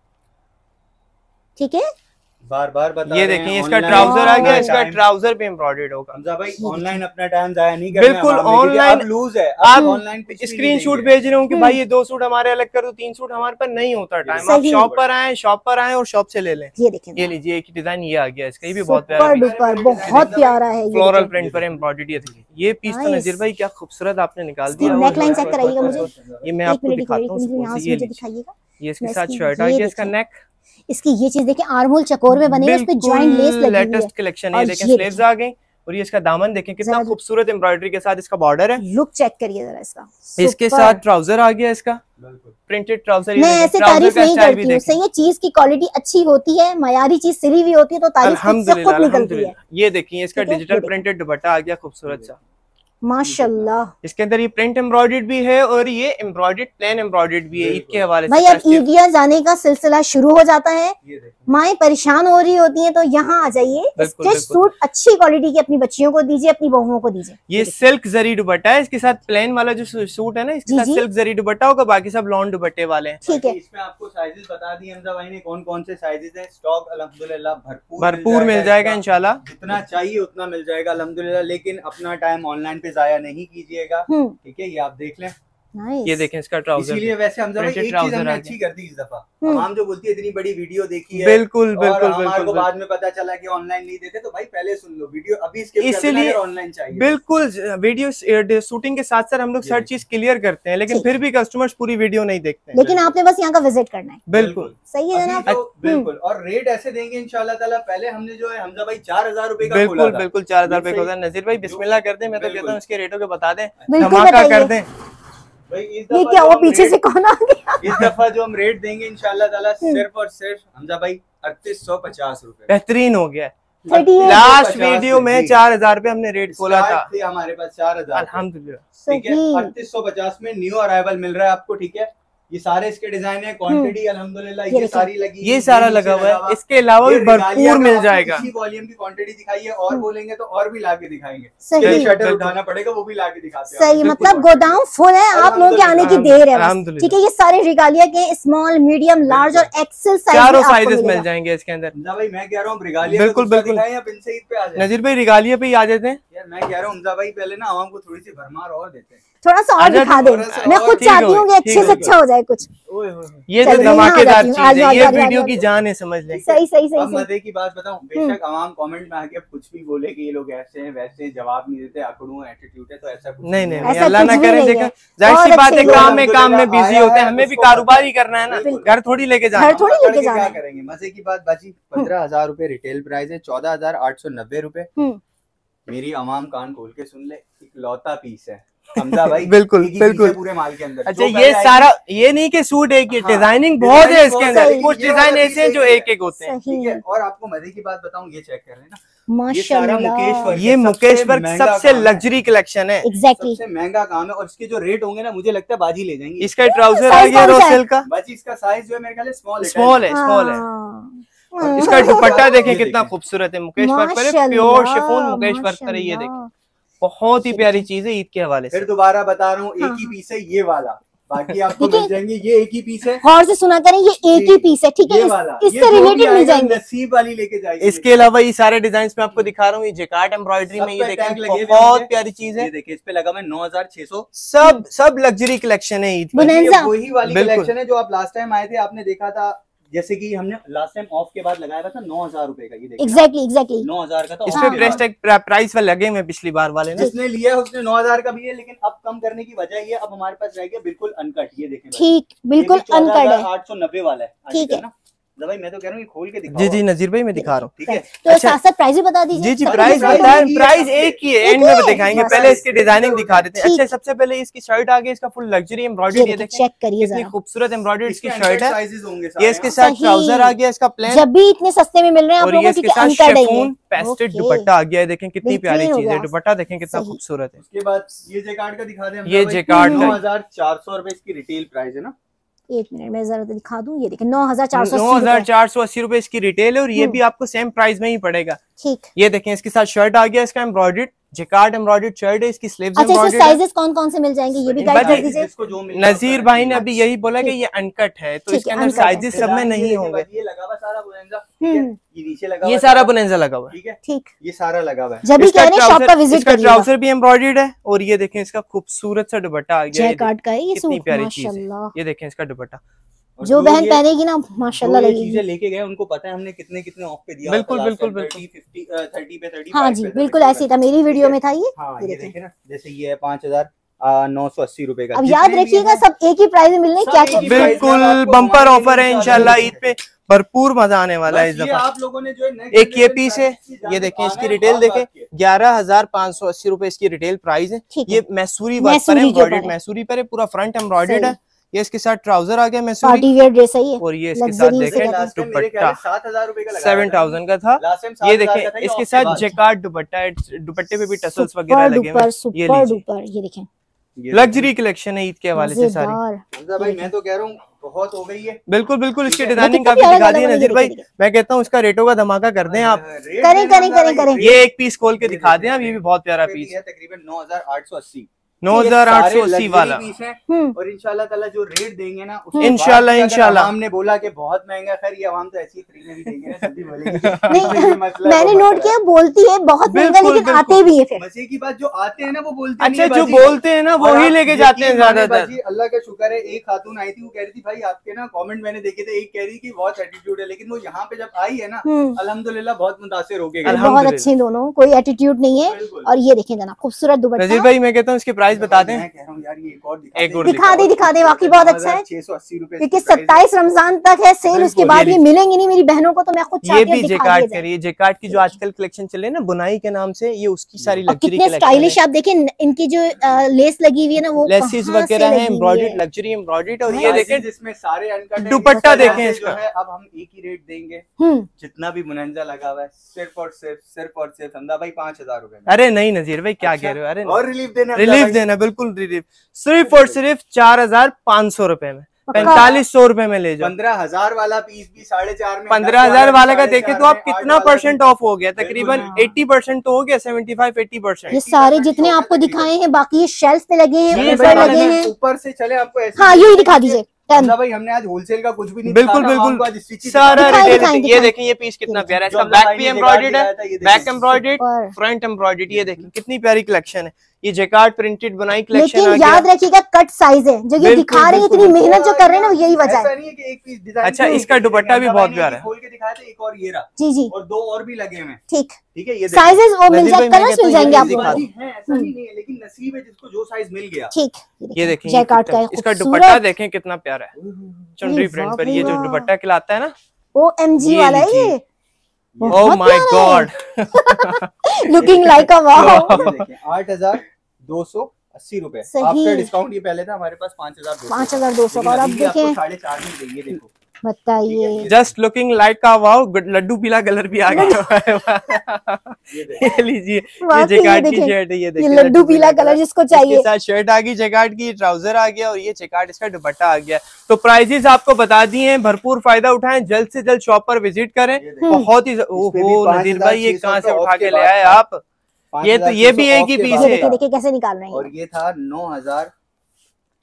Speaker 3: ठीक है।
Speaker 2: बार बार बता
Speaker 1: ये देखिए इसका ट्राउजर आ गया, इसका ट्राउजर भी एम्ब्रॉयडर्ड होगा।
Speaker 2: हमजा भाई ऑनलाइन अपना टाइम जाया नहीं करना,
Speaker 1: बिल्कुल ऑनलाइन
Speaker 2: लूज है।
Speaker 1: आप
Speaker 2: ऑनलाइन
Speaker 1: स्क्रीनशॉट भेज रहे हो कि भाई ये दो सूट हमारे अलग कर दो, तीन सूट हमारे पर नहीं होता टाइम। आप शॉप पर आए, शॉप पर आए और शॉप से ले लें।
Speaker 3: ये देखिए,
Speaker 1: ये लीजिए, एक डिजाइन ये आ गया इसका, ये भी बहुत प्यारा
Speaker 3: है, बहुत प्यारा है।
Speaker 1: फ्लोरल प्रिंट पर एम्ब्रॉयडरी। ये पीस तो नजीर भाई क्या खूबसूरत आपने निकाल दिया।
Speaker 3: नेक लाइन चेक कराइएगा मुझे,
Speaker 1: ये मैं आपको दिखाता हूँ। ये इसके साथ शर्ट आ गया, इसका नेक,
Speaker 3: इसकी ये चीज देखिए आर्महोल चकोर में बने, उस पे जॉइंट लेस लगी हुई है।
Speaker 1: लेटेस्ट कलेक्शन है। देखें स्लीव्स आ गई, और ये इसका दामन देखें कितना खूबसूरत एम्ब्रॉयडरी के साथ इसका बॉर्डर है।
Speaker 3: लुक चेक करिए जरा इसका।
Speaker 1: इसके साथ ट्राउजर आ गया, इसका प्रिंटेड ट्राउजर।
Speaker 3: मैं ऐसे तारीफ नहीं करती हूँ, सही है, चीज की क्वालिटी अच्छी होती है, मयारी चीज सिली हुई होती है तो तारीफ खुद से खुद निकलती है।
Speaker 1: ये देखिए इसका डिजिटल प्रिंटेड दुपट्टा आ गया खूबसूरत सा,
Speaker 3: माशाल्लाह।
Speaker 1: इसके अंदर ये प्रिंट एम्ब्रॉयडर्ड भी है और ये एम्ब्रॉयडर्ड प्लेन एम्ब्रॉयडर्ड भी है। ईद के हवाले से
Speaker 3: भाई अब ईदियां जाने का सिलसिला शुरू हो जाता है, माएं परेशान हो रही होती हैं, तो यहाँ आ जाइए। स्टिच सूट अच्छी क्वालिटी की अपनी बच्चियों को दीजिए, अपनी बहुओं को दीजिए।
Speaker 1: ये सिल्क जरी दुपट्टा है, इसके साथ प्लेन वाला जो सूट है ना, इसके साथ सिल्क जरी दुपट्टा होगा, बाकी सब लॉन दुपट्टे वाले हैं।
Speaker 3: ठीक है,
Speaker 2: इसमें आपको साइजेस बता दिए हमजा भाई ने, कौन कौन से साइजेस हैं। स्टॉक अल्हम्दुलिल्लाह भरपूर
Speaker 1: भरपूर मिल जाएगा इंशाल्लाह,
Speaker 2: जितना चाहिए उतना मिल जाएगा अल्हम्दुलिल्लाह। लेकिन अपना टाइम ऑनलाइन पे जाया नहीं कीजिए, ठीक है। ये आप देख लें,
Speaker 1: ये देखें इसका ट्राउजर।
Speaker 2: इसीलिए वैसे हमजा भाई एक चीज हमने अच्छी कर दी इस दफा, हम जो बोलती है इतनी बड़ी वीडियो देखी है,
Speaker 1: बिल्कुल बिल्कुल
Speaker 2: और हमारे को बाद में पता चला कि ऑनलाइन नहीं देते, तो भाई पहले सुन लो वीडियो अभी, इसके
Speaker 1: इसीलिए
Speaker 2: ऑनलाइन चाहिए।
Speaker 1: बिल्कुल वीडियो शूटिंग के साथ साथ हम लोग हर चीज क्लियर करते हैं, लेकिन फिर भी कस्टमर्स पूरी वीडियो नहीं देखते।
Speaker 3: लेकिन आपने बस यहाँ का विजिट करना है।
Speaker 1: बिल्कुल
Speaker 3: सही है ना,
Speaker 2: बिल्कुल। और रेट ऐसे देंगे इंशाल्लाह ताला। पहले हमने जो है हमजा भाई चार हजार रूपए का
Speaker 1: बिल्कुल बिल्कुल चार हजार रूपए का। नजीर भाई बिस्मिल्लाह कर दे, मैं तो कहता हूँ इसके रेटों के बता दें, धमाका कर दें।
Speaker 3: ये क्या वो पीछे से कौन आ गया?
Speaker 2: इस दफा जो हम रेट देंगे इंशाल्लाह ताला सिर्फ और सिर्फ हमजा भाई अड़तीस सौ पचास रूपए।
Speaker 1: बेहतरीन हो गया। लास्ट वीडियो में चार हजार रूपए हमने रेट खोला था,
Speaker 2: हमारे पास चार हजार
Speaker 1: अल्हम्दुलिल्लाह,
Speaker 2: ठीक है। अड़तीस सौ पचास में न्यू अराइवल मिल रहा है आपको, ठीक है। ये सारे इसके डिजाइन है, क्वांटिटी अल्हम्दुलिल्लाह ये सारी लगी,
Speaker 1: ये सारा लगा हुआ है। इसके अलावा भी भरपूर मिल जाएगा।
Speaker 2: इसी वॉल्यूम की क्वांटिटी दिखाई है, और बोलेंगे तो और भी लाके दिखाएंगे, शटर उठाना पड़ेगा वो भी लाके दिखाते हैं।
Speaker 3: सही, मतलब गोदाम फुल है, आप लोगों के आने की देर है, ठीक है। ये सारे रिगालिया के स्मॉल, मीडियम, लार्ज और एक्सेल साइज,
Speaker 1: चारों साइजेस मिल जाएंगे इसके अंदर।
Speaker 2: भाई मैं कह रहा हूँ रिगालिया
Speaker 1: बिल्कुल बिल्कुल नजीर भाई रिगालिया पे ही आ जाते हैं।
Speaker 2: यार मैं कह रहा हूँ हमजा भाई पहले ना आवाम को थोड़ी सी भरमार और देते हैं,
Speaker 3: थोड़ा सा और दिखा दे। मैं खुद चाहती हूँ कि अच्छे से अच्छा हो जाए कुछ।
Speaker 1: ये तो धमाकेदार चीज है, ये वीडियो की जान है, समझ लें।
Speaker 3: सही सही सही।
Speaker 2: अब मजे की बात बताऊं, बेशक आवाम कमेंट में आके कुछ भी बोले कि ये लोग ऐसे हैं वैसे हैं, जवाब नहीं देते, आकड़ू एटीट्यूड है, तो ऐसा कुछ
Speaker 1: नहीं नहीं, अल्लाह ना करे। देखा जाहिर सी बात है, काम में काम में बिजी होते हैं, हमें भी कारोबार ही करना है ना, घर थोड़ी लेके जाना,
Speaker 3: घर थोड़ी लेके जाना
Speaker 2: करेंगे। मजे की बात बाजी, पंद्रह हजार रूपए रिटेल प्राइस है, चौदह हजार आठ सौ नब्बे रूपए। मेरी आवाम कान खोल के सुन ले, इकलौता पीस है हमजा भाई,
Speaker 1: बिल्कुल बिल्कुल
Speaker 2: पूरे माल के अंदर।
Speaker 1: अच्छा ये सारा, ये नहीं कि सूट एक ही, डिजाइनिंग बहुत है इसके अंदर, कुछ डिजाइन ऐसे हैं जो एक एक होते हैं,
Speaker 2: ठीक है। और आपको मजे की बात बताऊं, ये चेक कर लेना,
Speaker 3: माशाल्लाह,
Speaker 1: ये मुकेश वर्क सबसे लग्जरी कलेक्शन है,
Speaker 3: एग्जैक्टली
Speaker 2: सबसे महंगा काम है। और इसके जो रेट होंगे ना, मुझे लगता है बाजी ले जाएंगे।
Speaker 1: इसका ट्राउजर आ गया रोसेल का,
Speaker 2: बाजी इसका साइज जो है मेरे ख्याल से स्मॉल
Speaker 1: स्मॉल है, स्मॉल है। इसका दुपट्टा देखें कितना खूबसूरत है, मुकेश वर्क पर, प्योर शिफॉन मुकेश वर्क पर, ये देखें बहुत ही प्यारी चीज है ईद के हवाले से।
Speaker 2: फिर दोबारा बता रहा हूँ, एक ही पीस है ये वाला, बाकी आपको मिल जाएंगे। ये एक ही पीस है,
Speaker 3: गौर से सुना करें, ये एक ही पीस है, ठीक है। इससे रिलेटेड मिल जाएंगे,
Speaker 2: नसीब वाली लेके जाएंगे।
Speaker 1: इसके अलावा ये सारे डिजाइन में आपको दिखा रहा हूँ, ये जैकार्ड एम्ब्रॉयडरी में, ये देखें बहुत प्यारी चीज है।
Speaker 2: देखिए इस पे लगा मैं नौ हजार छह सौ,
Speaker 1: सब सब लग्जरी कलेक्शन है ईद,
Speaker 2: वही वाली कलेक्शन है जो आप लास्ट टाइम आए थे, आपने देखा था जैसे कि हमने लास्ट टाइम ऑफ के बाद लगाया था नौ हजार रुपए का, ये देखिए
Speaker 3: एग्जैक्टली एग्जैक्टली
Speaker 2: नौ हजार का था।
Speaker 1: इस पे प्रेस टैग प्राइस वाले लगे हुए पिछली बार वाले ना,
Speaker 2: जिसने लिया है उसने नौ हजार का भी है, लेकिन अब कम करने की वजह ये अब हमारे पास रह गया बिल्कुल अनकट। ये देखें
Speaker 3: ठीक, बिल्कुल अनकट है,
Speaker 2: आठ सौ नब्बे वाला है।
Speaker 3: ठीक है
Speaker 2: ना भाई, मैं तो कह रहा हूँ खोल के दिखाओ।
Speaker 1: जी जी नजीर भाई मैं दिखा रहा हूँ,
Speaker 2: ठीक है।
Speaker 3: तो
Speaker 1: अच्छा,
Speaker 3: साथ साथ प्राइस भी बता दीजिए।
Speaker 1: जी जी
Speaker 3: सब
Speaker 1: प्राइस
Speaker 3: प्राइस
Speaker 1: बताएं,
Speaker 3: बताइए।
Speaker 1: प्राइस एक ही है, एंड में दिखाएंगे, पहले इसकी डिजाइनिंग दिखा देते हैं।
Speaker 3: ठीक।
Speaker 1: अच्छा सबसे पहले इसकी शर्ट आ गई, इसका फुल लग्जरी एम्ब्रॉयडरी, ये देखें
Speaker 3: चेक करिए
Speaker 1: कितनी
Speaker 3: जरा,
Speaker 1: खूबसूरत एम्ब्रॉयडरी इसकी
Speaker 2: इसके
Speaker 1: शर्ट है।
Speaker 2: साइजेस होंगे
Speaker 1: ये इसके साथ
Speaker 3: सही।
Speaker 1: ट्राउजर आ गया इसका प्लेन,
Speaker 3: जब भी इतने सस्ते में मिल रहे हैं आप
Speaker 1: और
Speaker 3: लोगों
Speaker 1: ये
Speaker 3: को,
Speaker 1: इसके
Speaker 3: क्योंकि
Speaker 1: साथ
Speaker 3: अनकट है
Speaker 1: शिफॉन
Speaker 3: ये।
Speaker 1: Pasted
Speaker 3: okay.
Speaker 1: दुपट्टा आ गया है, देखें कितनी प्यारी
Speaker 3: बेहतरीन हो
Speaker 1: चीज है,
Speaker 3: गया।
Speaker 1: दुपट्टा देखें कितना
Speaker 3: सही।
Speaker 1: खूबसूरत है।
Speaker 2: उसके बाद ये जैकार्ड का दिखा दें हम,
Speaker 1: ये जैकार्ड
Speaker 2: नौ
Speaker 1: का
Speaker 2: हजार चार सौ रुपए इसकी रिटेल प्राइस है ना।
Speaker 3: एक मिनट में जरा तो दिखा दूं, ये देखिए नौ हजार चार सौ
Speaker 1: नौ हजार चार सौ अस्सी रुपए इसकी रिटेल है, और ये भी आपको सेम प्राइस में ही पड़ेगा।
Speaker 3: ठीक।
Speaker 1: ये देखें इसके साथ शर्ट आ गया, इसका एम्ब्रॉयडर्ड जैकार्ड एम्ब्रॉयडर्ड शर्ट है, इसकी स्लीव्स
Speaker 3: अच्छा, इसमें
Speaker 1: एम्ब्रॉयडर्ड है।
Speaker 3: साइजेस कौन कौन से मिल जाएंगे ये भी गाइड कर दीजिए।
Speaker 2: जिसको जो मिल
Speaker 1: नजीर भाई ने अभी यही बोला कि ये अनकट है, तो
Speaker 3: ठीक
Speaker 1: इसके
Speaker 3: है,
Speaker 1: अंदर
Speaker 3: uncut है।
Speaker 1: साइजेस सब में नहीं होंगे।
Speaker 2: ये लगा हुआ सारा बोनेंजा, ठीक है,
Speaker 3: हम्म,
Speaker 2: ये नीचे लगा
Speaker 1: ये
Speaker 2: हुआ
Speaker 1: सारा बोनेंजा लगा हुआ है,
Speaker 2: ठीक है,
Speaker 3: ठीक।
Speaker 2: ये सारा लगा हुआ है।
Speaker 3: जब भी
Speaker 1: इसका
Speaker 3: कह रहे हैं शॉप का
Speaker 1: ट्राउजर
Speaker 3: विजिट
Speaker 1: इसका
Speaker 3: करिएगा।
Speaker 1: ट्राउजर भी एम्ब्रॉयडर्ड है, और ये देखें इसका खूबसूरत सा दुपट्टा आ गया है,
Speaker 3: जैकार्ड का है ये
Speaker 1: कितनी
Speaker 3: सूट,
Speaker 1: प्यारी चीज है।
Speaker 3: माशाल्लाह।
Speaker 1: ये देखें इसका दुपट्टा,
Speaker 2: और
Speaker 3: जो बहन
Speaker 2: ये-
Speaker 3: पहनेगी ना माशाल्लाह
Speaker 2: जो ये
Speaker 3: लगेगी।
Speaker 2: चीजें लेके गए उनको पता है हमने कितने कितने ऑफ पे दिया।
Speaker 1: बिल्कुल,
Speaker 2: होता है,
Speaker 1: बिल्कुल,
Speaker 2: last time
Speaker 1: बिल्कुल।
Speaker 2: thirty, fifty, uh, thirty पे thirty,
Speaker 3: हाँ
Speaker 2: five
Speaker 3: जी
Speaker 2: पे
Speaker 3: बिल्कुल
Speaker 2: thirty
Speaker 3: ऐसे ही था, मेरी वीडियो में था ये।
Speaker 2: हाँ
Speaker 3: ये
Speaker 2: ये
Speaker 3: देखें।
Speaker 2: देखे ना, जैसे ये है पाँच हजार नौ सौ अस्सी रुपए का।
Speaker 3: अब
Speaker 2: जितने
Speaker 3: याद
Speaker 2: भी
Speaker 3: रखिएगा
Speaker 2: हैं,
Speaker 3: सब एक ही प्राइस में मिलने,
Speaker 2: सब
Speaker 3: क्या
Speaker 2: एक
Speaker 3: क्या
Speaker 2: ही प्राइस में
Speaker 1: बिल्कुल
Speaker 2: आपको
Speaker 1: बम्पर
Speaker 2: घुमाएंगे
Speaker 1: ऑफर है इंशाल्लाह, ईद पे भरपूर मजा आने वाला है इस
Speaker 2: बस ये
Speaker 1: दफा।
Speaker 2: आप लोगों ने जो है
Speaker 1: एक ये पीस है, ये देखें इसकी रिटेल देखें, ग्यारह हजार पाँच सौ अस्सी रुपए इसकी रिटेल प्राइस है।
Speaker 3: ठीक है।
Speaker 1: ये मैसूरी वर्क पर
Speaker 3: मैसूरी
Speaker 1: है,
Speaker 3: के ऊपर
Speaker 1: एम्ब्रॉयडर्ड
Speaker 3: है।
Speaker 1: मैसूरी पर है, पूरा फ्रंट एम्ब्रॉयडर्ड
Speaker 3: सही।
Speaker 1: है। ये इसके साथ ट्राउजर आ गया मैसूरी,
Speaker 3: पार्टी वेयर ड्रेस है ये,
Speaker 1: और ये इसके
Speaker 3: luxury
Speaker 1: साथ
Speaker 3: से
Speaker 1: देखें
Speaker 3: कहते हैं।
Speaker 1: दुपट्टा
Speaker 2: सात हजार रुपए का लगाया
Speaker 1: सेवन
Speaker 2: था।
Speaker 1: थाउजेंड का था।
Speaker 2: Last time
Speaker 1: ये
Speaker 2: सात हजार का था,
Speaker 1: देखें
Speaker 2: ये
Speaker 1: इसके
Speaker 2: off के
Speaker 1: साथ
Speaker 2: बाद।
Speaker 1: जैकार्ड दुपट्टा है, दुपट्टे पे भी टसल्स
Speaker 3: सुपर
Speaker 1: वगैरह लगे हुए
Speaker 3: डुपर
Speaker 1: हैं। ये
Speaker 3: सुपर
Speaker 1: लीजिए,
Speaker 3: डुपर, ये देखें
Speaker 2: ये
Speaker 1: लग्जरी कलेक्शन है ईद के हवाले से सारी।
Speaker 3: मजेदार।
Speaker 2: हमजा भाई मैं तो कह रहा हूँ बहुत हो गई है।
Speaker 1: बिल्कुल बिल्कुल, इसकी
Speaker 2: ठीक है।
Speaker 1: डिजाइनिंग
Speaker 3: कितना
Speaker 1: काफी
Speaker 3: प्यारा
Speaker 1: दिखा
Speaker 3: लगा
Speaker 1: दी है
Speaker 3: मुझे,
Speaker 1: नजीर भाई।
Speaker 3: देखिए,
Speaker 1: मैं कहता हूँ इसका रेटों का धमाका कर दें आप,
Speaker 2: रेट
Speaker 3: करें,
Speaker 2: देना
Speaker 3: करें,
Speaker 2: हमजा
Speaker 3: करें,
Speaker 2: भाई,
Speaker 3: करें।
Speaker 2: रेट
Speaker 1: ये एक पीस खोल के
Speaker 2: ये
Speaker 1: दिखा
Speaker 2: देखिए,
Speaker 1: दें आप, ये भी बहुत प्यारा पीस
Speaker 2: है तकरीबन नौ हजार आठ सौ अस्सी
Speaker 1: नौ हजार आठ सौ अस्सी वाला।
Speaker 2: पीस है।
Speaker 3: हम्म।
Speaker 2: और इंशाल्लाह ताला जो रेट देंगे ना उसके
Speaker 1: इंशाल्लाह,
Speaker 2: बाद भी अगर
Speaker 1: इंशाल्लाह।
Speaker 2: आवाम ने बोला कि बहुत महंगा, खैर ये आवाम तो ऐसी ही फ्री में भी देंगे ना, जब भी बोलेगी
Speaker 3: नहीं
Speaker 2: ये मसला है,
Speaker 3: मैंने
Speaker 2: वो
Speaker 3: नोट
Speaker 2: मसला
Speaker 3: किया, बोलती है बहुत महंगा,
Speaker 1: बिल्कुल,
Speaker 3: लेकिन
Speaker 1: बिल्कुल।
Speaker 3: आते भी है फिर।
Speaker 2: है। मजे की बात जो आते हैं ना वो बोलते
Speaker 1: अच्छा
Speaker 2: नहीं
Speaker 1: जो
Speaker 2: बाजी।
Speaker 1: बोलते हैं ना
Speaker 2: और
Speaker 1: वही
Speaker 2: आप
Speaker 1: लेके जाते हैं
Speaker 2: यकीन माने
Speaker 1: ज्यादातर।
Speaker 2: बाजी, अल्लाह का शुक्र है, एक खातून आई थी, वो कह रही थी भाई आपके ना कमेंट मैंने देखे थे, एक कह रही कि बहुत एटीट्यूड है, लेकिन वो यहाँ पे जब आई है ना
Speaker 3: हम्म।
Speaker 2: अल्हम्दुलिल्लाह बहुत मुतासिर हो गए।
Speaker 3: बहुत
Speaker 1: अल्हम्दुलिल्लाह।
Speaker 3: अच्छे दोनों, कोई एटीट्यूड नहीं है।
Speaker 2: बिल्कुल।
Speaker 3: और ये देखें जना खूबसूरत दुपट्टा,
Speaker 1: नजीर भाई मैं कहता हूँ इसके प्राइस बता दें।
Speaker 2: मैं कह रहा हूँ यार ये एक और
Speaker 1: एक और
Speaker 3: दिखा दे दिखा दे, वाकई बहुत अच्छा है,
Speaker 2: छह सौ अस्सी रुपए
Speaker 3: क्योंकि सत्ताईस रमजान तक है सेल, उसके
Speaker 1: बिल्कुल,
Speaker 3: बाद
Speaker 1: ये
Speaker 3: ये मिलेंगी नहीं मेरी बहनों को, तो मैं खुद
Speaker 1: ये
Speaker 3: चाहती हूँ
Speaker 1: भी
Speaker 3: दिखा
Speaker 1: जैकार्ड
Speaker 3: दिया जाए।
Speaker 1: करिए, जैकार्ड की जो आजकल कलेक्शन चले ना बुनाई के नाम से, ये उसकी सारी
Speaker 3: और
Speaker 1: लग्जरी
Speaker 3: कितने स्टाइलिश आप देखें, इनकी जो अ, लेस लगी हुई है ना वो
Speaker 1: लेसिस
Speaker 3: कहाँ से
Speaker 1: वगैरह है,
Speaker 3: लगी हुई
Speaker 1: एम्ब्रॉयडर्ड
Speaker 3: है।
Speaker 1: Luxury embroidered. और
Speaker 3: हाँ,
Speaker 1: ये देखें
Speaker 2: जिसमें सारे अनकट
Speaker 1: दुपट्टा देखें इसका।
Speaker 2: जो है अब हम एक ही रेट देंगे,
Speaker 3: हम्म,
Speaker 2: जितना भी मुनंजा लगा हुआ है सिर्फ और सिर्फ सिर्फ और सिर्फ हमदा भाई पाँच हजार रुपए में।
Speaker 1: अरे नहीं नजीर भाई क्या
Speaker 2: अच्छा,
Speaker 1: कह रहे हो, अरे
Speaker 2: और रिलीफ देना
Speaker 1: रिलीफ देना, बिल्कुल रिलीफ, सिर्फ और सिर्फ चार हजार पाँच सौ रुपए में,
Speaker 3: पक्का।
Speaker 1: पैंतालीस सौ रुपए में ले जाओ।
Speaker 2: पंद्रह हजार वाला पीस भी साढ़े चार में,
Speaker 1: पंद्रह हजार वाला का देखे तो आप कितना परसेंट ऑफ हो गया, तकरीबन अस्सी परसेंट तो हो गया, पचहत्तर अस्सी
Speaker 3: ये
Speaker 1: परसेंट।
Speaker 3: सारे जितने आपको दिखाए हैं, बाकी ये शेल्फ पे लगे हैं,
Speaker 1: ये
Speaker 3: ऊपर
Speaker 1: सारे
Speaker 3: लगे हैं।
Speaker 2: ऊपर से चले आपको ऐसे
Speaker 3: हाँ यही दिखा दीजिए, टेन।
Speaker 2: हमजा भाई हमने आज होलसेल का कुछ भी नहीं
Speaker 1: बिल्कुल
Speaker 2: दिखाया,
Speaker 1: बिल्कुल
Speaker 2: हमको आज स्टिच ही
Speaker 1: सारा
Speaker 3: दिखाएं,
Speaker 1: रिटेल।
Speaker 3: दिखाएं,
Speaker 1: ये
Speaker 3: दिखाएं।
Speaker 1: देखें ये पीस कितना प्यारा है, इसका
Speaker 2: जो
Speaker 1: बैक
Speaker 2: भाई
Speaker 1: भी
Speaker 2: ने
Speaker 1: एम्ब्रॉयडर्ड
Speaker 2: दिखाया
Speaker 1: है,
Speaker 2: था, ये
Speaker 1: बैक
Speaker 2: देखिए।
Speaker 1: एम्ब्रॉयडर्ड,
Speaker 3: ऊपर।
Speaker 1: Front embroidered. ये देखें कितनी प्यारी कलेक्शन है, ये जैकार्ड प्रिंटेड बनाई कलेक्शन आ
Speaker 3: लेकिन
Speaker 1: गया।
Speaker 3: याद रखिएगा कट साइज है, जो ये
Speaker 1: बिल्कुल,
Speaker 3: दिखा रहे हैं,
Speaker 1: बिल्कुल,
Speaker 3: इतनी
Speaker 1: बिल्कुल।
Speaker 3: मेहनत जो कर रहे हैं ना, यही वजह
Speaker 2: ऐसा
Speaker 3: है।
Speaker 2: नहीं है कि एक पीस डिजाइन
Speaker 1: अच्छा,
Speaker 2: क्यों
Speaker 1: इसका
Speaker 2: नहीं,
Speaker 1: दुपट्टा भी
Speaker 2: हमजा
Speaker 1: बहुत
Speaker 2: भाई ने
Speaker 1: प्यारा है।
Speaker 2: खोल के दिखाया था, एक और ये रहा,
Speaker 3: जी जी
Speaker 2: और दो और भी लगे हुए हैं,
Speaker 3: ठीक,
Speaker 2: ठीक है। ये देखिए।
Speaker 3: साइजेस वो मिल
Speaker 1: नजीर
Speaker 3: जाए,
Speaker 1: भाई, मैं
Speaker 3: कलर्स
Speaker 1: कहता
Speaker 3: मिल
Speaker 1: हूँ
Speaker 3: जाएंगे
Speaker 1: ये
Speaker 3: आपको।
Speaker 1: दिखा
Speaker 2: बाजी है, ऐसा नहीं है, लेकिन नसीब है जिसको जो साइज मिल गया।
Speaker 3: ठीक,
Speaker 1: ये देखें ये
Speaker 3: जैकार्ड का है,
Speaker 1: कितना- इसका
Speaker 3: खूबसूरत।
Speaker 1: दुपट्टा देखें कितना प्यारा है, चुनरी
Speaker 3: वाह
Speaker 1: प्रिंट पर।
Speaker 3: भाई
Speaker 1: ये जो
Speaker 3: वाह।
Speaker 1: दुपट्टा खिलाता है ना,
Speaker 3: ओ एम जी
Speaker 1: ये
Speaker 3: वाला है
Speaker 1: लीजिए।
Speaker 3: ये,
Speaker 1: oh my god,
Speaker 3: looking like a wow.
Speaker 2: ये देखिए, आठ हजार दो सौ अस्सी रुपए
Speaker 3: सही।
Speaker 2: After discount. ये पहले था हमारे पास पाँच हजार
Speaker 3: पाँच हजार दो सौ का, और अब देखें
Speaker 2: साढ़े चार में देंगे, देखो
Speaker 3: बताइए।
Speaker 1: जस्ट लुकिंग लाइक का वाओ, लड्डू पीला कलर भी आ गया है।
Speaker 2: ये देखो।
Speaker 1: ये लीजिए, ये
Speaker 3: वाकई ये
Speaker 1: जैकार्ड की
Speaker 3: देखें,
Speaker 1: शर्ट है, ये
Speaker 3: ये
Speaker 1: देखिए
Speaker 3: लड्डू पीला कलर जिसको चाहिए।
Speaker 1: इसके साथ शर्ट आ गई जैकार्ड की, ट्राउजर आ गया, और ये जैकार्ड इसका दुपट्टा आ गया। तो प्राइजेस आपको बता दिए हैं, भरपूर फायदा उठाएं, जल्द से जल्द शॉप पर विजिट करें।
Speaker 2: ये देखो।
Speaker 1: बहुत ही
Speaker 2: इस पे भी
Speaker 1: ओहो
Speaker 2: पाँच
Speaker 1: नजीर
Speaker 2: हजार
Speaker 1: भाई ये
Speaker 2: छह सौ
Speaker 1: कहाँ से
Speaker 2: का
Speaker 1: उठा
Speaker 2: ऑफ
Speaker 1: के
Speaker 2: के
Speaker 1: ले
Speaker 2: बाद
Speaker 1: आए
Speaker 2: था।
Speaker 1: आप,
Speaker 2: पाँच
Speaker 1: ये तो
Speaker 2: हजार
Speaker 1: ये
Speaker 2: छह
Speaker 1: भी
Speaker 2: सौ
Speaker 1: एक
Speaker 2: ऑफ
Speaker 1: ही
Speaker 2: के
Speaker 1: पीस
Speaker 2: बाद
Speaker 3: ये
Speaker 1: है।
Speaker 3: देखिए देखिए कैसे निकाल रहे हैं
Speaker 2: और
Speaker 3: ये।
Speaker 2: ये था नौ हजार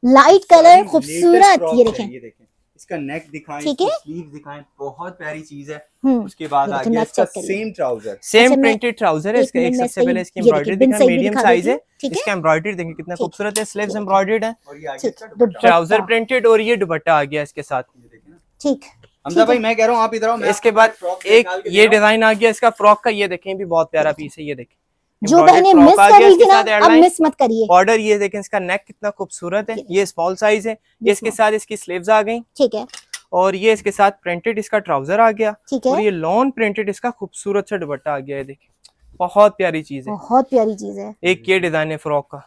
Speaker 3: लाइट कलर खूबसूरत, ये देखें,
Speaker 2: ये देखें इसका नेक दिखाएं,
Speaker 3: ठीक है,
Speaker 2: स्लीव दिखाएं, बहुत प्यारी चीज है।
Speaker 3: हम्म,
Speaker 2: उसके बाद आ गया इसका same trouser,
Speaker 1: same printed trouser है इसका। एक सबसे पहले इसकी एम्ब्रॉयडरी दिखा, मीडियम साइज है इसका। एम्ब्रॉयडरी देखिए कितना खूबसूरत है, स्लीव्स एम्ब्रॉयडर्ड है,
Speaker 2: और ये आ गया
Speaker 1: ट्राउजर प्रिंटेड, और ये दुपट्टा आ गया इसके साथ।
Speaker 3: ठीक,
Speaker 2: हमजा भाई मैं कह रहा हूँ आप इधर आओ।
Speaker 1: इसके बाद एक ये डिजाइन आ गया इसका फ्रॉक का, ये देखें भी बहुत प्यारा पीस है, ये देखें
Speaker 3: जो बहनें मिस कर रही थी ना, अब मिस मत करिए।
Speaker 1: बॉर्डर ये देखें इसका, नेक कितना खूबसूरत है, ये स्मॉल साइज है, ये इसके साथ इसकी स्लीव्स आ गई,
Speaker 3: ठीक है,
Speaker 1: और ये इसके साथ प्रिंटेड इसका ट्राउजर आ गया,
Speaker 3: ठीक है,
Speaker 1: और ये लॉन प्रिंटेड इसका खूबसूरत सा दुपट्टा आ गया है, देखिए बहुत प्यारी चीज है,
Speaker 3: बहुत प्यारी चीज है।
Speaker 1: एक ये डिजाइन है फ्रॉक का,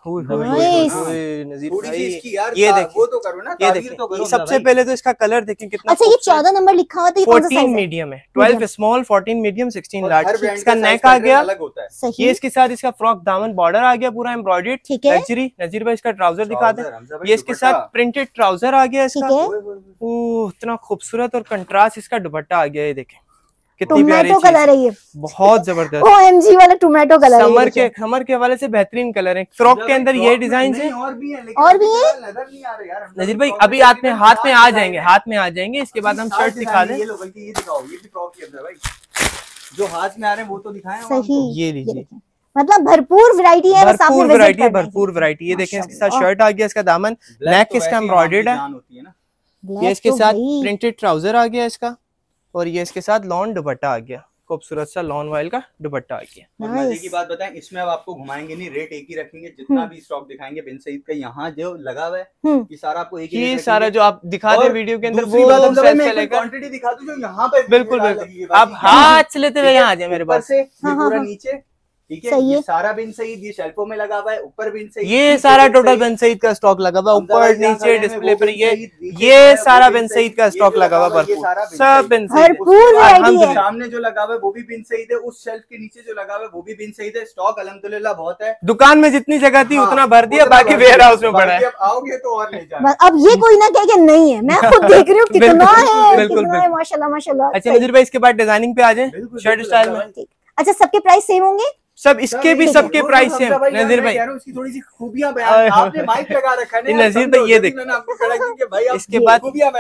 Speaker 1: नजीर भाई ये देखिए, वो तो करो ना, ये देखिए सबसे पहले तो इसका कलर देखें कितना।
Speaker 3: अच्छा ये चौदह नंबर लिखा हुआ था,
Speaker 1: फोर्टीन मीडियम है, twelve small, fourteen medium, sixteen large. इसका नेक आ गया, ये इसके साथ इसका फ्रॉक दामन बॉर्डर आ गया पूरा एम्ब्रॉयडर्ड,
Speaker 3: ठीक है।
Speaker 1: नजीर नजीर भाई इसका ट्राउजर दिखाते हैं, ये इसके साथ प्रिंटेड ट्राउजर आ गया इसका, इतना खूबसूरत, और कंट्रास्ट इसका दुपट्टा आ गया, ये देखें कितनी प्यारी
Speaker 3: कलर है, ये
Speaker 1: बहुत जबरदस्त
Speaker 3: ओएमजी वाला टोमेटो कलर है।
Speaker 1: समर के समर के हवाले से बेहतरीन कलर है। फ्रॉक के अंदर ये डिजाइन है,
Speaker 2: और भी है,
Speaker 3: और भी है
Speaker 1: नजीर भाई अभी हाथ में हाथ में आ जाएंगे, हाथ में आ जाएंगे। इसके बाद हम शर्ट दिखा दें,
Speaker 2: ये लो, बल्कि ये दिखाओ, ये भी फ्रॉक के अंदर भाई जो हाथ में आ रहे हैं वो तो दिखाएं।
Speaker 3: सही,
Speaker 1: ये लीजिए,
Speaker 3: मतलब भरपूर वैरायटी है,
Speaker 1: भरपूर वैरायटी है, भरपूर वैरायटी। ये देखें इसके साथ शर्ट आ गया, इसका दामन नेक इसका एम्ब्रॉयडर्ड है, ये इसके साथ प्रिंटेड ट्राउजर आ गया इसका, और ये इसके साथ लॉन दुपट्टा आ गया, खूबसूरत सा लॉन वाइल का दुपट्टा आ गया।
Speaker 2: और मजे की बात बताएं, इसमें अब आपको घुमाएंगे नहीं, रेट एक ही रखेंगे, जितना भी स्टॉक दिखाएंगे बिन सईद का यहाँ जो लगा हुआ है ये सारा आपको एक ही,
Speaker 1: ये सारा जो आप दिखा रहे वीडियो के अंदर वो
Speaker 2: क्वांटिटी दिखा दूं जो यहाँ पे
Speaker 1: बिल्कुल बिल्कुल आप हाथ से लेते हुए यहाँ आ जाए मेरे पास
Speaker 2: से पूरा नीचे, ठीक है। ये सारा बिन सईद ये शेल्फों में लगा हुआ है, ऊपर बिन सईद,
Speaker 1: ये सारा टोटल बिन सईद का स्टॉक लगा हुआ, ऊपर नीचे डिस्प्ले पर ये ये सारा बिन सईद का स्टॉक लगा हुआ, भरपूर सब बिन सईद,
Speaker 2: सामने जो लगा हुआ है वो भी बिन सईद है, उस शेल्फ के नीचे जो लगा हुआ है वो भी बिन सईद है। स्टॉक अल्हम्दुलिल्लाह बहुत है,
Speaker 1: दुकान में जितनी जगह थी उतना भर दिया, बाकी वेयर हाउस में पड़ा है।
Speaker 2: आओगे तो और ले जाओ।
Speaker 3: अब ये कोई ना कहे कि नहीं है, मैं खुद देख रही हूँ कितना है,
Speaker 1: बिल्कुल
Speaker 3: कितना है, माशाल्लाह माशाल्लाह।
Speaker 1: अच्छा नजीर भाई इसके बाद डिजाइनिंग पे आ जाए, शर्ट स्टाइल में।
Speaker 3: अच्छा सबके प्राइस सेम होंगे?
Speaker 1: सब इसके भी सबके प्राइस सेम। नजीर भाई
Speaker 2: उसकी थोड़ी सी खूबियां बयान आपने माइक लगा रखा है
Speaker 1: नजीर भाई, ये देखिए इसके बाद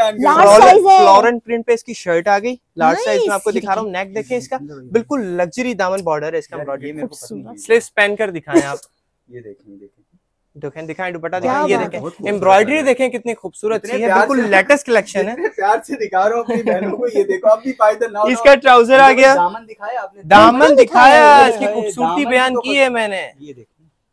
Speaker 1: फ्लोरल प्रिंट पे इसकी शर्ट आ गई, लार्ज साइज में आपको दिखा रहा हूँ। नेक देखें इसका, बिल्कुल लग्जरी दामन बॉर्डर है इसका, एम्ब्रॉयडरी स्लीव्स पहन कर दिखाएं आप,
Speaker 2: ये देखें देखें
Speaker 1: देखें दिखाएं दुपट्टा दिखाएं, ये देखें एम्ब्रॉयडरी देखें कितनी खूबसूरत सी है, बिल्कुल लेटेस्ट कलेक्शन है।
Speaker 2: प्यार से दिखा रहा हूं अपनी बहनों को, ये देखो अपनी पायदान ना।
Speaker 1: इसका ट्राउजर आ गया,
Speaker 2: दामन दिखाया आपने,
Speaker 1: दामन दिखाया, इसकी खूबसूरती बयान की है मैंने,
Speaker 2: ये देखिए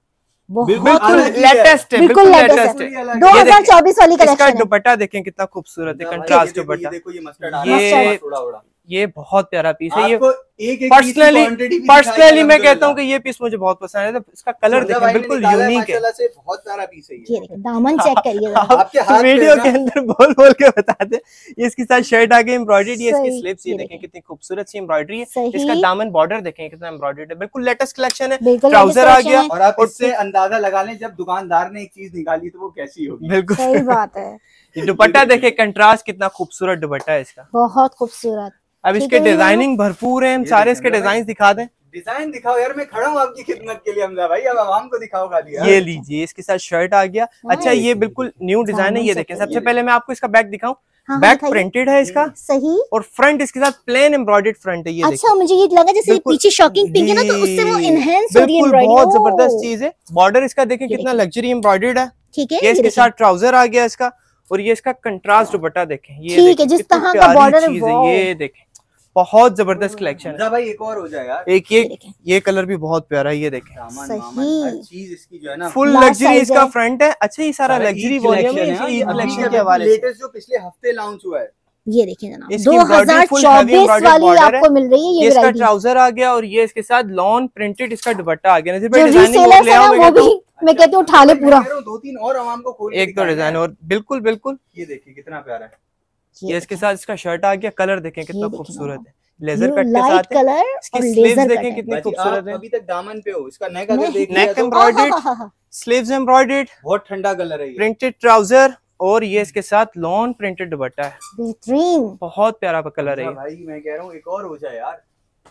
Speaker 1: बिल्कुल लेटेस्ट है, बिल्कुल लेटेस्ट है,
Speaker 3: दो हज़ार चौबीस वाली कलेक्शन।
Speaker 1: इसका दुपट्टा देखें कितना खूबसूरत है, कंट्रास्ट दुपट्टा,
Speaker 2: देखो ये मस्टर्ड,
Speaker 1: ये ये बहुत प्यारा पीस है। ये पर्सनली पर्सनली मैं कहता हूँ कि ये पीस मुझे बहुत पसंद है, तो इसका कलर देखें बिल्कुल यूनिक है,
Speaker 2: बहुत प्यारा पीस है ये।
Speaker 3: दामन चेक करिए,
Speaker 1: आपके वीडियो के अंदर बोल बोल के बताते। ये इसके साथ शर्ट आ गई एम्ब्रॉयडरी, ये इसकी स्लीव्स ये देखें कितनी खूबसूरत सी एम्ब्रॉयडरी है, इसका दामन बॉर्डर देखें कितना एम्ब्रॉयडर्ड है, बिल्कुल लेटेस्ट कलेक्शन है। ट्राउजर आ गया,
Speaker 2: और आप इससे अंदाजा लगा लें जब दुकानदार ने एक चीज निकाली तो वो कैसी होगी।
Speaker 1: बिल्कुल
Speaker 3: सही बात है।
Speaker 1: दुपट्टा देखे, कंट्रास्ट कितना खूबसूरत दुपट्टा है इसका,
Speaker 3: बहुत खूबसूरत।
Speaker 1: अब इसके डिजाइनिंग भरपूर है, हम सारे इसके डिजाइन दिखा दें।
Speaker 2: डिजाइन दिखाओ यार, मैं खड़ा हूँ आपकी खिदमत के लिए हमजा भाई, अब आवाम को दिखाओ खाली।
Speaker 1: ये लीजिए इसके साथ शर्ट आ गया। अच्छा ये बिल्कुल न्यू डिजाइन है, ये देखें। सबसे पहले मैं आपको इसका बैक दिखाऊं, बैक प्रिंटेड है इसका, सही, और फ्रंट इसके साथ प्लेन एम्ब्रॉयडर्ड फ्रंट है। ये
Speaker 3: अच्छा मुझे ये लगा जैसे पीछे शॉकिंग पिंक है ना, तो उससे वो एनहांस हो रही है एम्ब्रॉयडरी,
Speaker 1: बहुत जबरदस्त चीज है। बॉर्डर इसका देखें कितना लग्जरी एम्ब्रॉयडर्ड है,
Speaker 3: ठीक है।
Speaker 1: ये इसके साथ ट्राउजर आ गया इसका, और ये इसका कंट्रास्ट दुपट्टा देखें, ये
Speaker 3: ठीक है, जिस तरह का बॉर्डर है वो,
Speaker 1: ये देखें बहुत जबरदस्त कलेक्शन है
Speaker 2: भाई। एक और हो जाए यार,
Speaker 1: एक ये ये कलर भी बहुत प्यारा है, ये देखें
Speaker 2: हर चीज इसकी जो है ना
Speaker 1: फुल लग्जरी इसका फ्रंट है। अच्छा ये सारा लग्जरी वॉल्यूम है ईद कलेक्शन के हवाले से,
Speaker 2: लेटेस्ट जो पिछले हफ्ते लॉन्च हुआ है।
Speaker 3: ये देखिए जनाब, दो हज़ार चौबीस वाली आपको मिल रही है। ये
Speaker 1: इसका ट्राउजर आ गया, और ये इसके साथ लॉन प्रिंटेड इसका दुपट्टा आ गया।
Speaker 3: जो रीसेलर्स है ना वो भी मैं कहती हूँ उठा ले पूरा,
Speaker 2: दो तीन और आवाम को खोल,
Speaker 1: एक तो डिजाइन और बिल्कुल बिल्कुल।
Speaker 2: ये देखिए कितना प्यारा है,
Speaker 1: ये इसके साथ इसका शर्ट आ गया, कलर देखें कितना खूबसूरत है, लेजर कट के
Speaker 3: साथ
Speaker 1: कलर,
Speaker 3: और
Speaker 1: स्लीव्स देखें कितनी खूबसूरत है।
Speaker 2: अभी तक दामन पे हो, इसका नेक अगर देख
Speaker 1: नेक एम्ब्रॉयडर्ड, स्लीव्स एम्ब्रॉयडर्ड,
Speaker 2: बहुत ठंडा कलर है ये,
Speaker 1: प्रिंटेड ट्राउजर, और ये इसके साथ लॉन प्रिंटेड दुपट्टा है,
Speaker 3: बेहतरीन,
Speaker 1: बहुत प्यारा कलर है
Speaker 2: भाई। मैं कह रहा हूँ एक और हो जाए यार,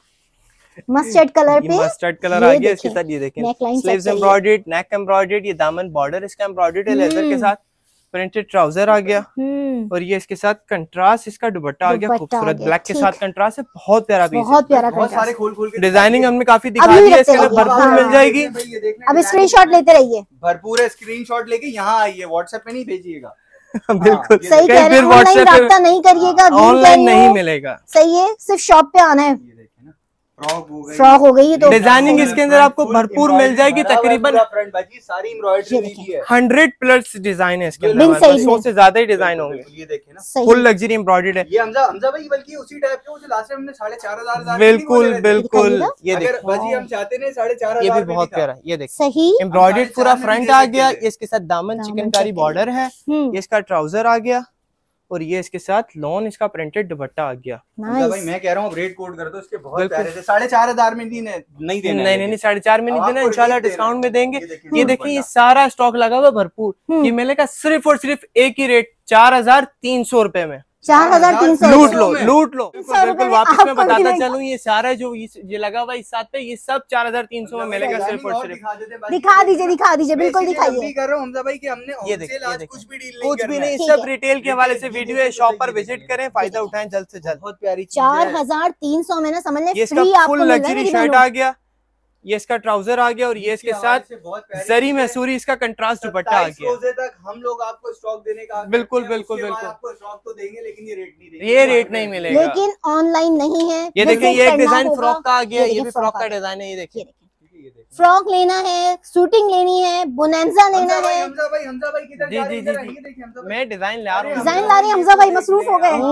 Speaker 3: मस्टर्ड कलर पे,
Speaker 1: मस्टर्ड कलर आ गया इसके साथ। ये देखें स्लीव्स एम्ब्रॉयडर्ड, नेक एम्ब्रॉयडर्ड, ये दामन बॉर्डर इसका एम्ब्रॉयडर्ड है लेजर के साथ, प्रिंटेड ट्राउजर आ गया
Speaker 3: हम्म,
Speaker 1: और ये इसके साथ कंट्रास्ट इसका दुपट्टा आ गया,
Speaker 3: दुपट्टा
Speaker 1: खूबसूरत
Speaker 3: आ गया,
Speaker 1: ब्लैक के
Speaker 3: ठीक।
Speaker 1: साथ कंट्रास्ट है, बहुत प्यारा पीस
Speaker 3: बहुत प्यारा
Speaker 2: बहुत सारे
Speaker 3: कंट्रास्ट।
Speaker 2: खोल खोल के
Speaker 1: डिजाइनिंग हमने काफी
Speaker 3: अभी
Speaker 1: दिखा दी है,
Speaker 3: रखते
Speaker 1: इसके अंदर
Speaker 3: रहिए,
Speaker 1: भरपूर
Speaker 3: हाँ।
Speaker 1: मिल जाएगी।
Speaker 3: अब स्क्रीनशॉट लेते रहिए।
Speaker 2: भरपूर है, स्क्रीनशॉट लेके यहाँ आइए, व्हाट्सएप पे नहीं भेजिएगा।
Speaker 1: बिल्कुल
Speaker 2: ये
Speaker 3: सही
Speaker 1: कहीं
Speaker 3: कह रहे
Speaker 1: फिर
Speaker 3: हैं, ऑनलाइन
Speaker 1: WhatsApp पे
Speaker 3: राब्ता नहीं करिएगा, दूर
Speaker 1: ऑनलाइन
Speaker 3: कहीं
Speaker 1: नहीं
Speaker 3: हो।
Speaker 1: मिलेगा।
Speaker 3: सही है, सिर्फ शॉप पे आना है।
Speaker 2: ये देखिए ना, फ्रॉक हो गई,
Speaker 3: फ्रॉक हो गई है तो
Speaker 1: डिजाइनिंग इसके अंदर आपको भरपूर मिल जाएगी, तकरीबन
Speaker 2: फ्रंट बाजी सारी एम्ब्रॉयडरी
Speaker 3: ये
Speaker 2: दी
Speaker 3: देखिए।
Speaker 2: है।
Speaker 1: हंड्रेड प्लस डिजाइन है इसके अंदर,
Speaker 3: बिन
Speaker 1: हमारे पास
Speaker 3: साइज
Speaker 1: सौ
Speaker 3: में।
Speaker 1: से ज्यादा ही डिजाइन होंगे।
Speaker 2: बिल्कुल, ये देखिए ना,
Speaker 3: सही
Speaker 1: फुल
Speaker 3: है।
Speaker 1: लग्जरी एम्ब्रॉयडर्ड है।
Speaker 2: ये हमजा हमजा भाई बल्कि उसी टाइप के वो जो लास्ट टाइम हमने साढ़े चार हजार हजार
Speaker 1: बिल्कुल बिल्कुल,
Speaker 3: दिखाइएगा।
Speaker 1: ये
Speaker 2: अगर
Speaker 1: देखिए
Speaker 2: बाजी हम चाहते नहीं साढ़े चार
Speaker 1: ये
Speaker 2: हजार
Speaker 1: भी बहुत प्यारा है, ये देखिए
Speaker 3: सही।
Speaker 1: एम्ब्रॉयडर्ड
Speaker 2: हम
Speaker 1: पूरा
Speaker 2: साढ़े चार में
Speaker 1: फ्रंट
Speaker 2: भी
Speaker 1: आ
Speaker 2: दे
Speaker 1: गया,
Speaker 2: सकते हैं।
Speaker 1: ये इसके साथ दामन
Speaker 3: दामन
Speaker 1: चिकनकारी
Speaker 3: चिकनकारी।
Speaker 1: बॉर्डर है,
Speaker 3: हम्म,
Speaker 1: ये इसका ट्राउजर आ गया और ये इसके साथ लॉन इसका प्रिंटेड दुपट्टा आ गया।
Speaker 2: हमजा भाई
Speaker 3: नाइस।
Speaker 2: मैं कह रहा हूँ रेट कोड कर दो इसके, बहुत
Speaker 1: बिल्कुल।
Speaker 2: प्यारे से साढ़े चार हजार में नहीं नहीं
Speaker 1: नहीं
Speaker 2: देना
Speaker 1: नहीं नहीं साढ़े चार में नहीं
Speaker 2: अब
Speaker 1: देना,
Speaker 2: आपको
Speaker 1: इंशाल्लाह
Speaker 2: रेट देना
Speaker 1: डिस्काउंट
Speaker 2: है।
Speaker 1: में देंगे।
Speaker 2: ये देखिए
Speaker 1: ये
Speaker 2: ना
Speaker 1: देखिए ये
Speaker 2: दुपट्टा।
Speaker 1: सारा स्टॉक लगा हुआ भरपूर,
Speaker 3: हम्म।
Speaker 1: ये मिलेगा सिर्फ और सिर्फ एक ही रेट चार हजार तीन सौ रुपए में।
Speaker 3: चार हजार तीन सौ
Speaker 1: लूट
Speaker 3: रुपए
Speaker 1: लो
Speaker 3: में।
Speaker 1: लूट लो।
Speaker 3: तीन सौ
Speaker 1: बिल्कुल
Speaker 3: रुपए
Speaker 1: बिल्कुल,
Speaker 3: में
Speaker 1: वापस मैं
Speaker 3: आपको
Speaker 1: बताता
Speaker 3: मिलेगा।
Speaker 1: चलूं, ये सारा जो इस- ये लगा हुआ इस साथ पे, ये सब चार हजार तीन सौ में मिलेगा सिर्फ और सिर्फ।
Speaker 3: दिखा दीजिए दिखा दीजिए, बिल्कुल दिखाइए।
Speaker 2: कर रहा हूँ हमजा भाई कि हमने
Speaker 1: ये देखिए,
Speaker 2: होलसेल
Speaker 1: ये
Speaker 2: आज
Speaker 1: देखिए।
Speaker 2: कुछ भी डील नहीं
Speaker 1: कुछ भी
Speaker 2: करना है।
Speaker 1: नहीं,
Speaker 3: ठीक
Speaker 1: सब
Speaker 3: है।
Speaker 1: रिटेल के हवाले से
Speaker 2: ये
Speaker 1: वीडियो
Speaker 2: देखिए,
Speaker 1: है, शॉप पर
Speaker 2: ये
Speaker 1: विजिट
Speaker 2: देखिए,
Speaker 1: करें, फायदा उठाएं जल्द से जल्द।
Speaker 2: बहुत प्यारी चीज
Speaker 3: चार
Speaker 2: है।
Speaker 3: हजार तीन सौ में ना समझ लें
Speaker 1: ये
Speaker 3: फ्री
Speaker 1: इसका
Speaker 3: आपको
Speaker 1: फुल
Speaker 3: मिल रहा है
Speaker 1: लग्जरी
Speaker 3: मेरी
Speaker 1: शर्ट
Speaker 3: बहनों।
Speaker 1: आ गया, ये इसका ट्राउजर आ गया और ये इसके साथ जरी मैसूरी इसका कंट्रास्ट दुपट्टा आ
Speaker 2: सत्ताईस
Speaker 1: गया।
Speaker 2: रोजे तक हम लोग आपको स्टॉक देने का आग्रह
Speaker 1: बिल्कुल,
Speaker 2: करते हैं,
Speaker 1: बिल्कुल,
Speaker 2: उसके बाद
Speaker 1: बिल्कुल।
Speaker 2: आपको स्टॉक तो देंगे लेकिन ये रेट नहीं देंगे।
Speaker 1: ये रेट नहीं मिलेगा।
Speaker 3: लेकिन ऑनलाइन नहीं है,
Speaker 1: ये देखिए,
Speaker 3: visit
Speaker 1: ये एक
Speaker 3: करना
Speaker 1: डिजाइन
Speaker 3: होगा।
Speaker 1: फ्रॉक का आ गया,
Speaker 3: ये
Speaker 1: ये
Speaker 3: देखिए
Speaker 1: भी
Speaker 3: फ्रॉक
Speaker 1: फ्रॉक
Speaker 3: आ
Speaker 1: का
Speaker 3: गया।
Speaker 1: डिजाइन है, ये
Speaker 3: ये
Speaker 1: देखिए।
Speaker 3: देखिए। फ्रॉक लेना है, शूटिंग लेनी है, बोनेंजा लेना
Speaker 2: हमजा भाई,
Speaker 3: है।
Speaker 2: हमजा भाई, हमजा भाई किधर
Speaker 1: जी,
Speaker 2: जा
Speaker 1: जी,
Speaker 2: रहे हैं?
Speaker 1: जी,
Speaker 2: इधर
Speaker 1: जी।
Speaker 2: आइए, देखिए हमजा भाई।
Speaker 1: मैं डिजाइन ला रहा हूँ।
Speaker 3: डिजाइन ला रही है हमजा भाई, मसरूफ हो गए।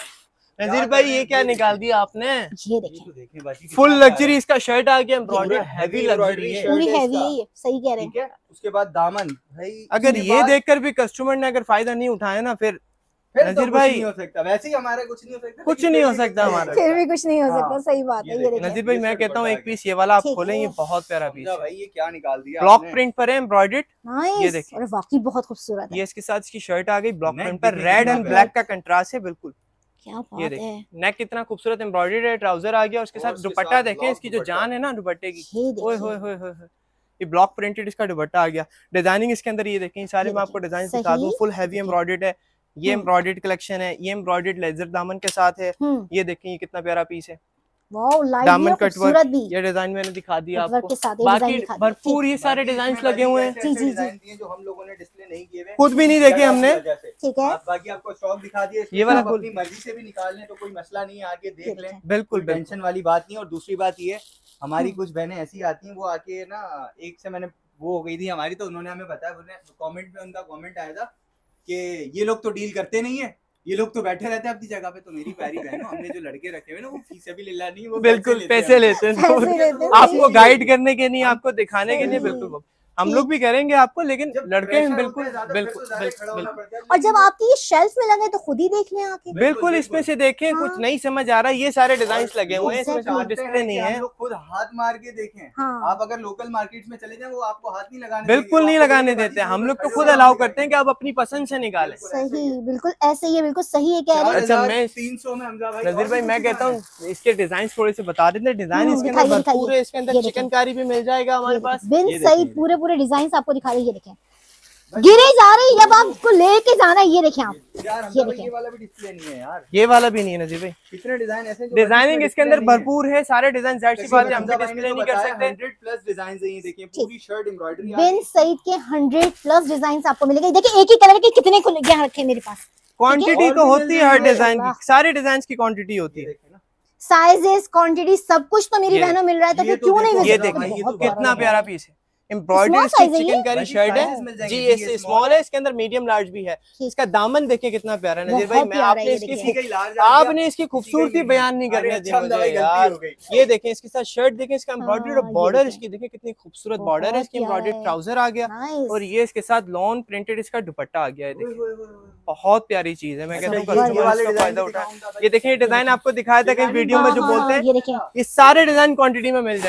Speaker 1: नजीर भाई ये क्या निकाल दिया आपने?
Speaker 3: ये
Speaker 2: ये
Speaker 3: देखिए
Speaker 2: तो देखिए बाजी कितना
Speaker 1: फुल
Speaker 2: प्यारा
Speaker 1: लग्जरी इसका शर्ट आ गया, एम्ब्रॉयडर्ड
Speaker 2: पूरा
Speaker 1: हैवी
Speaker 2: heavy
Speaker 1: लग्जरी
Speaker 2: embroidery
Speaker 1: है।
Speaker 2: shirt
Speaker 3: पूरी
Speaker 2: है
Speaker 3: हैवी
Speaker 2: इसका।
Speaker 3: है ये, सही कह रहे हैं।
Speaker 2: ठीक है। उसके बाद दामन भाई,
Speaker 1: अगर
Speaker 2: इसके
Speaker 1: ये
Speaker 2: बाद
Speaker 1: देखकर भी कस्टमर ने अगर फायदा नहीं उठाया ना, फिर
Speaker 2: फिर तो
Speaker 1: नजीर
Speaker 2: कुछ
Speaker 1: भाई
Speaker 2: नहीं हो सकता, वैसे ही हमारा कुछ नहीं हो सकता,
Speaker 1: कुछ
Speaker 2: लेकिन
Speaker 1: नहीं हो
Speaker 2: फिर भी
Speaker 1: सकता
Speaker 2: कुछ
Speaker 1: हमारा।
Speaker 3: फिर भी कुछ नहीं हो
Speaker 2: हाँ,
Speaker 3: सकता, सही बात है।
Speaker 2: ये
Speaker 3: ये
Speaker 2: देखिए।
Speaker 1: नजीर
Speaker 3: देखिए
Speaker 1: भाई
Speaker 2: ये
Speaker 1: मैं
Speaker 2: सब
Speaker 1: कहता हूँ एक
Speaker 2: दुपट्टा
Speaker 1: पीस ये वाला आप
Speaker 3: ठीक
Speaker 1: खोलें,
Speaker 3: है।
Speaker 1: ये बहुत प्यारा पीस
Speaker 2: हमजा
Speaker 1: है।
Speaker 2: भाई ये क्या निकाल दिया
Speaker 1: ब्लॉक
Speaker 2: आपने?
Speaker 1: प्रिंट पर है, एम्ब्रॉयडर्ड। ये
Speaker 3: नाइस,
Speaker 1: देखिए।
Speaker 3: और वाकई बहुत खूबसूरत है।
Speaker 1: ये इसके साथ इसकी शर्ट आ गई, ब्लॉक
Speaker 2: नेक
Speaker 1: प्रिंट पर
Speaker 2: देखिए
Speaker 1: रेड
Speaker 2: कितना
Speaker 1: एंड
Speaker 2: प्यारा।
Speaker 1: ब्लैक का कंट्रास्ट है बिल्कुल।
Speaker 3: क्या
Speaker 1: ये
Speaker 3: बात
Speaker 1: देखिए
Speaker 3: है।
Speaker 1: नेक कितना खूबसूरत एम्ब्रॉयडर्ड है, ट्राउजर आ गया, उसके
Speaker 2: और
Speaker 1: साथ
Speaker 2: उसके
Speaker 1: दुपट्टा
Speaker 2: साथ
Speaker 1: देखें,
Speaker 2: ब्लॉक
Speaker 1: इसकी जो
Speaker 2: दुपट्टा।
Speaker 1: जान है ना दुपट्टे की,
Speaker 3: ये
Speaker 1: ओए
Speaker 3: देखिए।
Speaker 1: होए होए होए होए। ये ब्लॉक प्रिंटेड इसका दुपट्टा आ गया। डिजाइनिंग इसके अंदर ये देखें, ये सारे
Speaker 3: ये
Speaker 1: मैं आपको
Speaker 3: देखिए,
Speaker 1: डिजाइन
Speaker 3: सही।
Speaker 1: दिखा दूं, फुल हैवी
Speaker 3: देखिए।
Speaker 1: एम्ब्रॉयडर्ड है। ये
Speaker 3: हम्म।
Speaker 1: एम्ब्रॉयडर्ड कलेक्शन है, ये एम्ब्रॉयडर्ड लेजर दामन के साथ है।
Speaker 3: हम्म,
Speaker 1: ये देखें ये कितना प्यारा पीस है,
Speaker 3: वाओ, लाइट भी
Speaker 1: दामन
Speaker 3: और
Speaker 1: कट वर्क।
Speaker 3: खूबसूरत भी।
Speaker 1: ये डिजाइन मैंने दिखा दिया
Speaker 3: कट वर्क
Speaker 1: आपको,
Speaker 3: के साथ ये
Speaker 1: बाकी
Speaker 3: डिजाइन दिखा दी।
Speaker 1: भरपूर ये सारे
Speaker 2: बाकी
Speaker 1: डिजाइन
Speaker 2: इसमें
Speaker 1: लगे हुए हैं।
Speaker 2: ऐसे-
Speaker 3: जी,
Speaker 2: ऐसे
Speaker 3: जी, जी।
Speaker 2: डिजाइन दिए जो हम लोगों ने डिस्प्ले नहीं किए हुए,
Speaker 1: खुद भी नहीं देखे
Speaker 2: जगह की
Speaker 1: हमने।
Speaker 2: वजह से।
Speaker 3: ठीक है।
Speaker 2: आप बाकी आपको स्टॉक दिखा दिए,
Speaker 1: ये वाला
Speaker 2: आप
Speaker 1: फुल-
Speaker 2: अपनी मर्जी से भी निकाल लें तो कोई मसला नहीं है, आके
Speaker 3: ये
Speaker 2: देख लें,
Speaker 3: देखिए।
Speaker 1: बिल्कुल
Speaker 2: कोई
Speaker 1: बिल्कुल।
Speaker 2: टेंशन वाली बात नहीं है। और दूसरी बात ये है, हमारी
Speaker 3: हम्म।
Speaker 2: कुछ बहनें ऐसी आती हैं, वो आके ना एक से मैंने वो हो गई थी हमारी, तो उन्होंने हमें बताया, उन्होंने कमेंट में उनका कमेंट आया था कि ये लोग तो डील करते नहीं है, ये लोग तो बैठे रहते हैं अपनी जगह पे। तो मेरी प्यारी बहनों, हमने जो लड़के रखे हुए ना वो फीस भी लिल्ला नहीं, वो
Speaker 1: बिल्कुल पैसे लेते हैं
Speaker 3: पैसे
Speaker 1: तो
Speaker 3: लेते हैं,
Speaker 1: आपको
Speaker 3: सही।
Speaker 1: गाइड करने के नहीं, आपको दिखाने के लिए।
Speaker 3: सही।
Speaker 1: बिल्कुल हम लोग भी करेंगे आपको, लेकिन
Speaker 2: जब
Speaker 1: लड़के हैं
Speaker 2: pressure
Speaker 1: बिल्कुल
Speaker 2: होता है, ज्यादा
Speaker 1: बिल्कुल
Speaker 2: pressure, ज्यादा खड़ा होना
Speaker 1: बिल्कुल
Speaker 2: पड़ता है,
Speaker 3: और जब
Speaker 2: लेकिन-
Speaker 3: आपकी ये शेल्फ में लगे तो खुद ही देख लें आके।
Speaker 1: बिल्कुल इसमें से देखें,
Speaker 3: हाँ।
Speaker 1: कुछ नहीं समझ आ रहा है, ये सारे डिजाइन लगे हुए हैं, इसमें
Speaker 3: Exactly.
Speaker 1: कोई डिस्प्ले नहीं
Speaker 2: हम
Speaker 1: है।
Speaker 2: लोग खुद हाथ मार के देखें।
Speaker 3: हाँ।
Speaker 2: आप अगर लोकल मार्केट में चले जाएं, वो आपको हाथ नहीं लगाने
Speaker 1: बिल्कुल
Speaker 2: देंगे,
Speaker 1: नहीं
Speaker 2: वो आपको
Speaker 1: लगाने
Speaker 2: बोलेंगे,
Speaker 1: देते,
Speaker 2: "बाजी,
Speaker 1: हम लोग तो
Speaker 2: खड़े
Speaker 1: खुद
Speaker 2: हो,
Speaker 1: अलाउ
Speaker 2: आप
Speaker 1: करते हैं कि आप अपनी पसंद से निकालें।
Speaker 3: सही, बिल्कुल ऐसे ही है, बिल्कुल सही है, कह रहे हैं।
Speaker 1: अच्छा, मैं-
Speaker 2: तीन सौ में हमजा भाई,
Speaker 1: नजीर
Speaker 2: और
Speaker 1: भाई
Speaker 2: भी
Speaker 1: मैं
Speaker 2: कुछ
Speaker 1: कहता
Speaker 2: दिखाना
Speaker 1: हूँ इसके डिजाइन थोड़े से बता देते हैं। डिजाइन
Speaker 3: हम्म,
Speaker 1: इसके
Speaker 3: दिखाइए,
Speaker 1: अंदर भरपूर
Speaker 3: दिखाइए।
Speaker 1: है, इसके अंदर
Speaker 3: ये देखिए।
Speaker 1: चिकनकारी भी मिल जाएगा हमारे पास।
Speaker 3: बिन
Speaker 2: ये
Speaker 3: सही
Speaker 2: देखिए।
Speaker 3: पूरे पूरे डिजाइन आपको दिखा रहे हैं। ये देखें, गिरे जा रही है, जब आपको लेके जाना है। ये देखें आप,
Speaker 2: है। यार
Speaker 3: ये
Speaker 2: हमजा भाई
Speaker 3: देखें।
Speaker 2: ये वाला भी डिस्प्ले नहीं है यार,
Speaker 1: ये वाला भी नहीं है नजीर भाई,
Speaker 2: कितने डिजाइन ऐसे हैं जो
Speaker 1: डिजाइनिंग
Speaker 2: display
Speaker 1: इसके अंदर
Speaker 2: नहीं है।
Speaker 1: भरपूर है, सारे डिजाइन जाहिर सी
Speaker 2: देखिए,
Speaker 1: बात है हम
Speaker 2: हमजा
Speaker 1: भी
Speaker 2: भाई ने
Speaker 1: डिस्प्ले
Speaker 2: जो
Speaker 1: नहीं कर
Speaker 2: बताया,
Speaker 1: सकते।
Speaker 2: हंड्रेड प्लस डिजाइन है, ये देखिए पूरी शर्ट एम्ब्रॉयडरी
Speaker 3: बिन सईद के हंड्रेड प्लस डिजाइन आपको मिलेगा। देखिए एक ही कलर के कितने खुले यहाँ रखे हैं मेरे पास।
Speaker 1: क्वांटिटी
Speaker 2: और
Speaker 1: तो
Speaker 2: भी
Speaker 1: होती है हर
Speaker 2: मिल जाएंगे।
Speaker 1: डिजाइन की, सारे डिजाइन की क्वांटिटी होती
Speaker 2: ये
Speaker 1: है।
Speaker 2: देखिए ना,
Speaker 3: साइजेस, क्वांटिटी, सब कुछ तो मेरी
Speaker 1: ये-
Speaker 3: बहनों मिल रहा है, तो
Speaker 2: ये
Speaker 3: फिर
Speaker 2: तो
Speaker 3: क्यों नहीं
Speaker 2: देखो,
Speaker 3: मिल
Speaker 1: ये
Speaker 3: सकता?
Speaker 2: देखो,
Speaker 1: देखिए
Speaker 2: ये तो
Speaker 1: कितना
Speaker 2: बहुत
Speaker 1: प्यारा पीस है। एम्ब्रॉयडरी
Speaker 3: Small
Speaker 1: इसकी
Speaker 3: size है ये?
Speaker 1: चिकनकारी
Speaker 2: बाकी
Speaker 1: शर्ट है
Speaker 2: sizes मिल जाएंगे,
Speaker 1: जी,
Speaker 2: जी,
Speaker 1: ये
Speaker 2: ये
Speaker 1: स्मॉल
Speaker 2: small
Speaker 1: है, इसके अंदर मीडियम लार्ज भी है।
Speaker 3: ठीक।
Speaker 1: इसका दामन देखिए कितना प्यारा है नजीर भाई।
Speaker 3: बहुत
Speaker 1: मैं
Speaker 3: प्यारा है
Speaker 1: आपने
Speaker 3: ये
Speaker 1: इसकी
Speaker 3: देखिए।
Speaker 2: किसी का इलाज आ गया,
Speaker 1: आपने इसकी खूबसूरती
Speaker 2: किसी का
Speaker 1: बयान नहीं
Speaker 2: अरे
Speaker 1: करने
Speaker 2: अच्छा,
Speaker 1: दी
Speaker 2: हमजा भाई,
Speaker 1: मुझे
Speaker 2: गलती
Speaker 1: यार।
Speaker 2: हो गई।
Speaker 1: ये देखें इसके साथ शर्ट देखें, इसका एम्ब्रॉयडरी और
Speaker 3: हाँ, ये
Speaker 1: बॉर्डर
Speaker 3: देखें।
Speaker 1: इसकी देखें कितनी खूबसूरत
Speaker 3: बहुत
Speaker 1: बॉर्डर है, इसकी
Speaker 3: प्यारा
Speaker 1: एम्ब्रॉयडरी
Speaker 3: है।
Speaker 1: ट्राउजर आ गया
Speaker 3: नाइस।
Speaker 1: और ये इसके साथ लॉन प्रिंटेड इसका दुपट्टा आ गया है।
Speaker 2: ओए,
Speaker 1: देखिए
Speaker 2: ओए, ओए, ओए।
Speaker 1: बहुत प्यारी चीज है, मैं
Speaker 2: अच्छा,
Speaker 1: कहता हूँ
Speaker 3: ये- ये
Speaker 1: कस्टमर
Speaker 2: वाले
Speaker 1: इसका
Speaker 2: डिजाइन
Speaker 1: फायदा
Speaker 2: भी
Speaker 1: उठाए।
Speaker 2: दिखाऊं,
Speaker 1: ये देखें ये डिजाइन आपको दिखाया था कहीं
Speaker 2: डिजाइनिंग
Speaker 1: वीडियो में
Speaker 3: हाँ,
Speaker 1: जो
Speaker 3: हाँ,
Speaker 1: बोलते
Speaker 3: हाँ,
Speaker 1: हैं,
Speaker 3: ये देखें।
Speaker 1: ये सारे डिजाइन क्वांटिटी में मिल जाएंगे।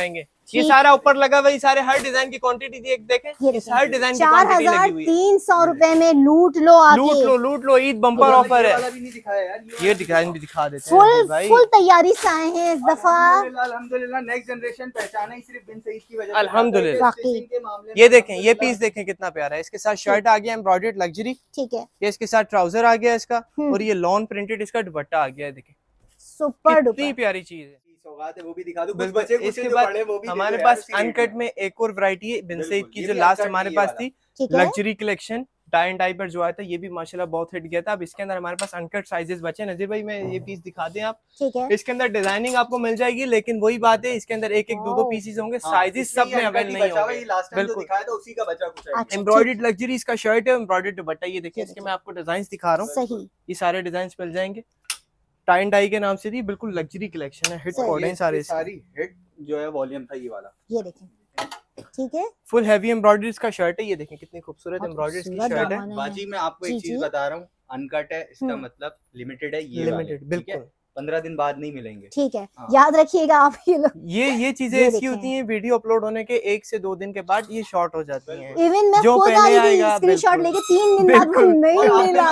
Speaker 1: ये सारा ऊपर लगा हुआ, ये सारे हर डिजाइन की क्वांटिटी देखें,
Speaker 3: ये
Speaker 1: हर डिजाइन
Speaker 3: चार हजार तीन सौ रुपए में लूट लो आके।
Speaker 1: लूट लो लूट लो, ईद बम्पर ऑफर है। ये डिजाइन भी दिखा देते हैं
Speaker 3: फुल फुल तैयारी से आए हैं इस दफा।
Speaker 2: अल्हम्दुलिल्लाह नेक्स्ट जनरेशन पहचाना ही सिर्फ बिन सईद की वजह से।
Speaker 1: अल्हम्दुलिल्लाह। ये देखें, ये पीस देखें कितना प्यारा है। इसके साथ शर्ट आ गया एम्ब्रॉयडर्ड लग्जरी,
Speaker 3: ठीक है।
Speaker 1: ये इसके साथ ट्राउजर आ गया इसका, और ये लॉन प्रिंटेड इसका दुपट्टा आ गया है। देखें
Speaker 3: सुपर डुपर,
Speaker 1: कितनी प्यारी चीज है।
Speaker 2: वो भी दिखा दो कुछ बचे कुछ
Speaker 1: इसके
Speaker 2: जो
Speaker 1: बाद
Speaker 2: बड़े वो भी
Speaker 1: हमारे पास अनकट में एक और वैरायटी है बिन सईद की, जो लास्ट हमारे पास थी luxury collection tie and dye पर जो आया था, ये भी माशाल्लाह बहुत हिट गया था। अब इसके अंदर हमारे पास अनकट साइजेस बचे। नजीर भाई मैं ये पीस दिखा दें आप,
Speaker 3: ठीक है।
Speaker 1: इसके अंदर डिजाइनिंग आपको मिल जाएगी, लेकिन वही बात है इसके अंदर एक एक दो दो पीसेस होंगे, साइजेस सब में अवेलेबल नहीं होंगे। बिल्कुल एम्ब्रॉयडर्ड लग्जरी इसका शर्ट है, एम्ब्रॉयडर्ड दुपट्टा। ये देखिए इसके मैं आपको डिजाइन दिखा रहा हूँ, ये सारे डिजाइन मिल जाएंगे। टाई एंड डाई के नाम से थी, बिल्कुल लग्जरी कलेक्शन है, हिट कोड है सारे।
Speaker 2: सारी हिट जो है वॉल्यूम था ये वाला।
Speaker 3: ये देखें, ठीक है।
Speaker 1: फुल हैवी एम्ब्रॉयडरी का शर्ट है। ये देखें कितनी खूबसूरत एम्ब्रॉयडरी की शर्ट है।
Speaker 2: बाजी मैं आपको एक चीज बता रहा हूँ, अनकट है, इसका मतलब लिमिटेड है। ये
Speaker 1: लिमिटेड बिल्कुल
Speaker 2: पंद्रह दिन बाद नहीं मिलेंगे,
Speaker 3: ठीक है। याद रखिएगा आप ये लोग,
Speaker 1: ये ये चीजें ऐसी होती हैं, वीडियो अपलोड होने के एक से दो दिन के बाद ये शॉर्ट हो जाती हैं।
Speaker 3: इवन मैं खुद आई थी स्क्रीनशॉट लेके, तीन दिन बाद नहीं मिला।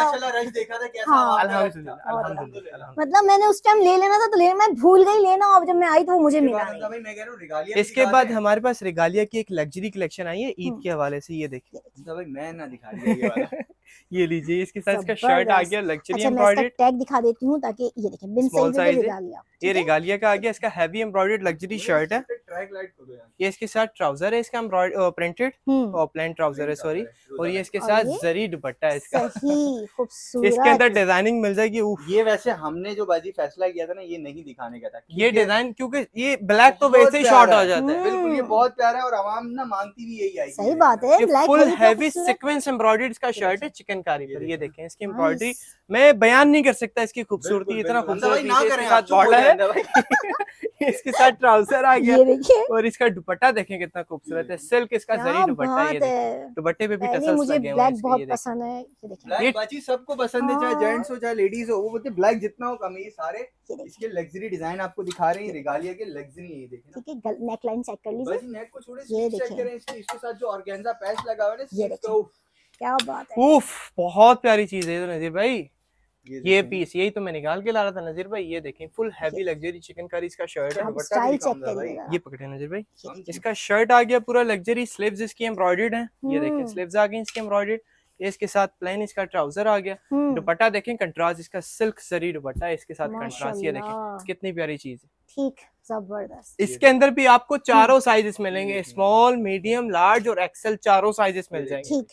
Speaker 1: अल्हम्दुलिल्लाह,
Speaker 3: मतलब मैंने उस टाइम ले लेना था तो ले, मैं भूल गई लेना, और जब मैं आई तो वो मुझे मिला नहीं।
Speaker 1: इसके बाद हमारे पास रिगालिया की एक लग्जरी कलेक्शन आई है ईद के हवाले से। ये देखिए
Speaker 2: भाई मैं ना दिखा दिया
Speaker 1: ये लीजिए, इसके साथ इसका शर्ट आ गया लग्जरी एम्ब्रॉयडर्ड,
Speaker 3: टैग दिखा देती हूँ ताकि ये देखें बिन
Speaker 1: स्मॉल साइज है।
Speaker 3: रिगालिया,
Speaker 1: ये रिगालिया का आ गया, इसका हैवी एम्ब्रॉयडर्ड लग्जरी शर्ट है। ये इसके साथ ट्राउजर है, इसका एम्ब्रॉयडर्ड प्रिंटेड और प्लेन ट्राउजर है सॉरी, और ये इसके साथ जरी दुपट्टा है इसका।
Speaker 3: खूबसूरत
Speaker 1: इसके अंदर डिजाइनिंग मिल जाएगी।
Speaker 2: ये वैसे हमने जो बाजी फैसला किया था ना, ये नहीं दिखाने का था
Speaker 1: ये डिजाइन, क्योंकि ये ब्लैक तो वैसे ही शॉर्ट हो जाता है।
Speaker 2: बिल्कुल ये बहुत प्यारा है और आवाम ना मांगती भी यही आई।
Speaker 3: सही बात है।
Speaker 1: फुल हैवी सीक्वेंस एम्ब्रॉयडर्ड का शर्ट है चिकनकारी पर। ये देखें इसकी एम्ब्रॉयडरी, मैं बयान नहीं कर सकता इसकी खूबसूरती, इतना खूबसूरत इसके साथ बॉर्डर है। इसके साथ ट्राउजर आ गया, और इसका दुपट्टा देखें कितना खूबसूरत है, सिल्क इसका जरी दुपट्टा। ये देखें दुपट्टे पे भी टसल्स लगे हुए हैं।
Speaker 3: बहुत पसंद है,
Speaker 2: ब्लैक बाजी सबको पसंद है, चाहे जेंट्स हो चाहे लेडीज हो, वो बोलते ब्लैक जितना हो कम है। ये सारे इसके लग्जरी डिजाइन आपको दिखा रहे हैं, रिगालिया के लग्जरी है। देखें
Speaker 3: ठीक है, नेक लाइन चेक कर लीजिए,
Speaker 2: नेक को छोड़े चेक करें, इसके साथ जो ऑर्गेन्जा पैच लगा हुआ है
Speaker 3: ये देखिए क्या बात है।
Speaker 1: उफ बहुत प्यारी चीज है तो नजीर भाई, ये, ये पीस यही तो मैं निकाल के ला रहा था नजीर भाई। ये देखें फुल हैवी लग्जरी चिकनकारी इसका शर्ट है।
Speaker 3: स्टाइल चेक करिएगा,
Speaker 1: ये पकड़े नजीर भाई, इसका शर्ट आ गया पूरा लग्जरी, स्लीव्स इसकी एम्ब्रॉयडर्ड है। ये देखें स्लीव्स आ गई इसके एम्ब्रॉयडर्ड, इसके साथ प्लेन इसका ट्राउजर आ गया। दुपट्टा देखें कंट्रास्ट इसका सिल्क जरी दुपट्टा है, इसके साथ कंट्रास्ट। ये देखें कितनी प्यारी चीज है, ठीक जबरदस्त। इसके अंदर भी आपको चारों साइजेस मिलेंगे, स्मॉल मीडियम लार्ज और एक्सेल, चारों साइजेस मिल जाएंगे।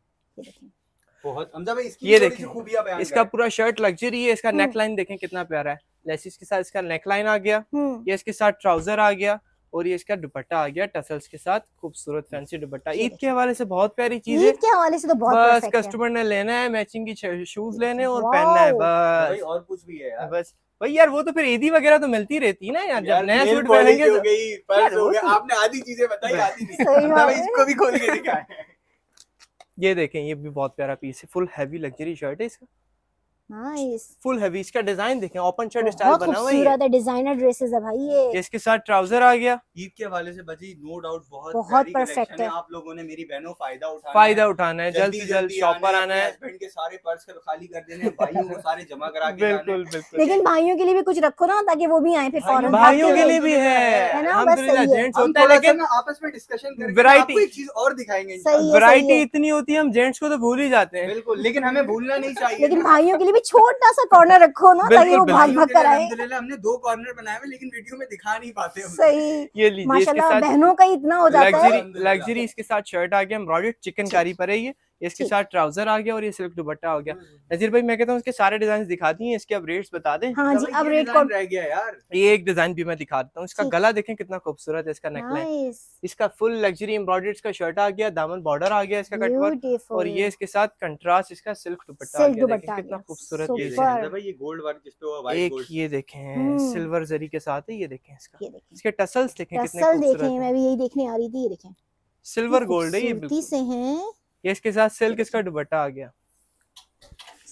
Speaker 2: बहुत भाई इसकी
Speaker 1: ये देखें इसका पूरा शर्ट लग्जरी है। इसका नेक लाइन देखें कितना प्यारा है, लेसिस के साथ इसका नेक लाइन आ गया। ये इसके साथ ट्राउजर आ गया, और ये इसका दुपट्टा आ गया टसल्स के साथ, खूबसूरत फैंसी दुपट्टा। ईद के हवाले से बहुत प्यारी चीज है,
Speaker 3: ईद के हवाले से तो बहुत
Speaker 1: बस कस्टमर ने लेना है, मैचिंग की शूज लेने और पहनना है बस,
Speaker 2: और कुछ भी है यार।
Speaker 1: बस भाई यार वो तो फिर ईदी वगैरह तो मिलती रहती है ना यार, जब नया सूट पहनेंगे
Speaker 2: हो गई, पर्स हो गया। आपने आधी चीजें बताई, आधी नहीं। इसको भी खोल के दिखाएं।
Speaker 1: ये देखें ये भी बहुत प्यारा पीस है, फुल हैवी लग्जरी शर्ट है इसका,
Speaker 3: नाइस
Speaker 1: फुल हैवी। इसका डिजाइन देखें ओपन शर्ट स्टाइल बना हुआ है,
Speaker 3: डिजाइनर ड्रेसेस है भाई ये।
Speaker 1: इसके साथ ट्राउजर आ गया।
Speaker 2: ईद के हवाले से बजी नो डाउट बहुत
Speaker 3: बहुत परफेक्ट है।
Speaker 2: आप लोगों ने मेरी बहनों फायदा उठाना
Speaker 1: फायदा उठाना है, जल्द से जल्द शॉप पर आना है,
Speaker 2: हस्बैंड के सारे पर्स खाली कर देने हैं, भाइयों को सारे जमा करा के
Speaker 1: बिल्कुल बिल्कुल।
Speaker 3: लेकिन भाइयों के लिए भी कुछ रखो ना, ताकि वो भी आए फिर फौरन।
Speaker 1: भाइयों के लिए भी है अल्हम्दुलिल्लाह, जेंट्स होता है लेकिन
Speaker 2: आपस में डिस्कशन करके
Speaker 1: वैरायटी
Speaker 2: एक चीज और दिखाएंगे।
Speaker 1: वैरायटी इतनी होती है हम जेंट्स को तो भूल ही जाते हैं।
Speaker 2: बिल्कुल, लेकिन हमें भूलना नहीं चाहिए।
Speaker 3: लेकिन भाइयों के लिए भी छोटा सा कॉर्नर रखो ना, ताकि वो भाग भाग कर आए।
Speaker 2: हमने दो कॉर्नर बनाए हैं, लेकिन वीडियो में दिखा नहीं पाते हम।
Speaker 3: सही,
Speaker 1: ये लीजिए
Speaker 3: माशाल्लाह बहनों का इतना हो जाता है।
Speaker 1: लग्जरी इसके साथ शर्ट आ गया, एम्ब्रॉयडर्ड चिकनकारी पर है ये, इसके साथ ट्राउजर आ गया और ये सिल्क दुपट्टा हो गया। नजीर भाई मैं कहता हूँ इसके सारे डिजाइन दिखा दिए, इसके अब रेट्स बता दें।
Speaker 3: हाँ जी, अब रेट कौन
Speaker 2: रह गया यार।
Speaker 1: ये एक डिजाइन भी मैं दिखा देता हूँ, इसका गला देखें कितना खूबसूरत है, इसका नेकलाइन, इसका फुल लग्जरी एम्ब्रॉयडर्ड का शर्ट आ गया, दामन बॉर्डर आ गया इसका कटवर्क, और ये इसके साथ कंट्रास्ट इसका सिल्क दुपट्टा आ गया, कितना खूबसूरत ये
Speaker 2: गोल्ड वर्क जिस पे व्हाइट
Speaker 1: एक
Speaker 2: गोल्ड।
Speaker 1: ये देखें सिल्वर जरी के साथ है, ये देखें इसका, इसके टसल्स देखें कितने
Speaker 3: टसल
Speaker 1: खूबसूरत
Speaker 3: देखें, मैं भी यही देखने आ रही थी। ये देखें
Speaker 1: सिल्वर गोल्ड है ये बिल्कुल
Speaker 3: से हैं।
Speaker 1: ये इसके साथ सिल्क इसका दुपट्टा आ गया,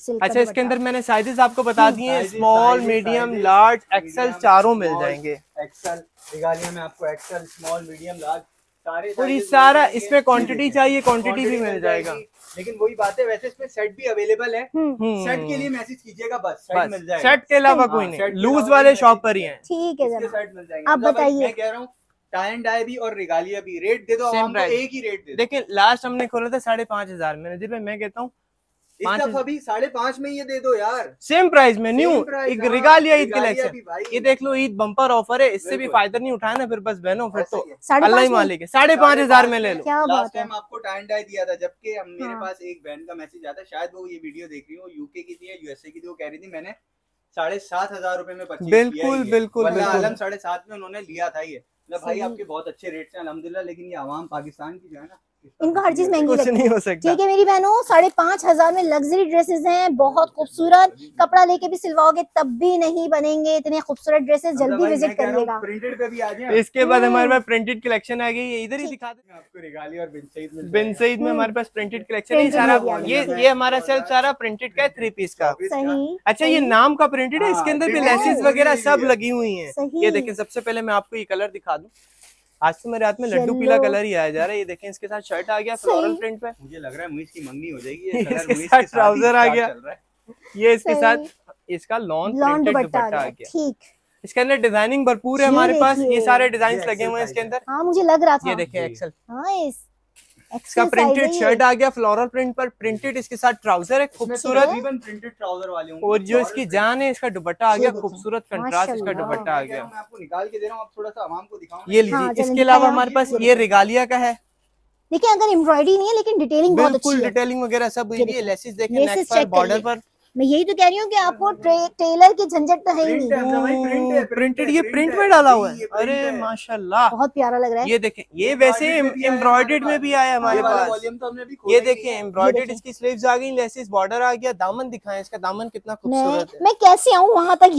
Speaker 1: अच्छा, इसके अंदर मैंने साइजेस आपको बता दिए, स्मॉल, मीडियम, लार्ज, एक्सेल चारों मिल जाएंगे।
Speaker 2: एक्सेल रिगालिया में आपको एक्सेल, स्मॉल, मीडियम, लार्ज सारे
Speaker 1: और ये सारा इसमें क्वांटिटी चाहिए, क्वांटिटी भी मिल जाएगा।
Speaker 2: लेकिन वही बात है, वैसे इसमें सेट भी अवेलेबल है, सेट के लिए मैसेज कीजिएगा बस, सेट मिल जाएगा।
Speaker 1: सेट के अलावा कोई नहीं, लूज वाले शॉप पर ही है।
Speaker 3: ठीक है जनाब,
Speaker 2: सेट मिल जाएंगे।
Speaker 3: आप बताइए।
Speaker 2: मैं कह रहा हूँ टाई एंड डाई भी और रिगालिया भी रेट दे दो, हमको एक ही रेट दे दो।
Speaker 1: देखिए लास्ट हमने खोला था साढ़े पाँच हजार में, नजीर भाई मैं कहता हूँ
Speaker 2: इस दफा भी साढ़े पाँच में ये दे दो यार,
Speaker 1: सेम प्राइस में न्यू एक रिगालिया ईद कलेक्शन। ये देख लो ईद बम्पर ऑफर है, इससे भी फायदा नहीं उठाया ना फिर बस बहनों, फिर तो अल्लाह ही मालिक है, साढ़े पाँच हजार में ले लो।
Speaker 2: लास्ट टाइम आपको टाई एंड डाई दिया था, जबकि हम मेरे पास एक बहन का मैसेज आता है, शायद वो ये वीडियो देख रही हो, यूके की थी या यूएसए की थी, वो कह रही थी मैंने साढ़े सात हजार रुपए में परचेज किया है।
Speaker 1: बिल्कुल बिल्कुल
Speaker 2: आलम साढ़े सात में उन्होंने लिया था ये। मतलब भाई आपके बहुत अच्छे रेट हैं अल्हम्दुलिल्लाह, लेकिन ये आवाम पाकिस्तान की जो है ना,
Speaker 3: इनको हर चीज महंगी लगती
Speaker 1: नहीं हो सकता।
Speaker 3: ठीक है मेरी बहनों, साढ़े पाँच हजार में लग्जरी ड्रेसेस हैं, बहुत खूबसूरत, कपड़ा लेके भी सिलवाओगे तब भी नहीं बनेंगे इतने खूबसूरत ड्रेसेस। जल्दी विजिट करिएगा।
Speaker 2: प्रिंटेड पे भी आ जाए।
Speaker 1: इसके बाद हमारे पास प्रिंटेड कलेक्शन आ गई है, इधर ही दिखा दें
Speaker 2: आपको रिगालिया और बिन सईद में।
Speaker 1: बिन सईद में हमारे पास प्रिंटेड कलेक्शन है सारा। ये ये हमारा सेल्फ सारा प्रिंटेड का है, थ्री पीस का।
Speaker 3: सही।
Speaker 1: अच्छा ये नाम का प्रिंटेड है, इसके अंदर भी लेसेस वगैरह सब लगी हुई है। ये देखें, सबसे पहले मैं आपको ये कलर दिखा दूं, आज तो मेरे हाथ में लड्डू पीला कलर ही आया जा रहा है। ये देखें, इसके साथ शर्ट आ गया फ्लोरल प्रिंट पे,
Speaker 2: मुझे लग रहा है मुइस की मंगनी हो जाएगी ये कलर।
Speaker 1: इसके साथ ट्राउजर आ गया, ये इसके साथ इसका लॉन प्रिंटेड दुपट्टा आ गया।
Speaker 3: ठीक,
Speaker 1: इसके अंदर डिजाइनिंग भरपूर है हमारे पास, ये सारे डिजाइन लगे हुए हैं इसके अंदर।
Speaker 3: हाँ मुझे लग रहा था।
Speaker 1: ये देखें एक्सेल,
Speaker 3: नाइस,
Speaker 1: इसका प्रिंटेड शर्ट आ गया फ्लोरल प्रिंट पर, प्रिंटेड इसके साथ ट्राउजर है खूबसूरत,
Speaker 2: प्रिंटेड ट्राउजर वाले होंगे।
Speaker 1: और जो इसकी जान है इसका दुपट्टा आ गया खूबसूरत, कंट्रास्ट इसका दुपट्टा आ गया।
Speaker 2: मैं आपको निकाल के दे रहा हूं, आप थोड़ा सा आवाम को दिखाओ।
Speaker 1: ये लीजिए, इसके अलावा हमारे पास ये रिगालिया का है।
Speaker 3: देखिए अगर एम्ब्रॉयडरी नहीं है लेकिन डिटेलिंग बहुत अच्छी है,
Speaker 1: बिल्कुल डिटेलिंग वगैरह सब हुई है। लेसेस देखें नेक पर, बॉर्डर पर।
Speaker 3: मैं यही तो कह रही हूँ कि आपको टेलर की झंझट तो है ही नहीं।
Speaker 1: प्रिंटेड, ये प्रिंट में डाला हुआ है, अरे माशाल्लाह
Speaker 3: बहुत प्यारा लग रहा है।
Speaker 1: ये देखें, ये वैसे एम्ब्रॉयडर्ड में भी आया हमारे पास। ये देखें एम्ब्रॉयडर्ड इसकी स्लीव्स आ गई, लेसेस बॉर्डर आ गया। दामन दिखाएं, इसका दामन कितना खूबसूरत है।
Speaker 3: मैं कैसे आऊँ वहाँ तक,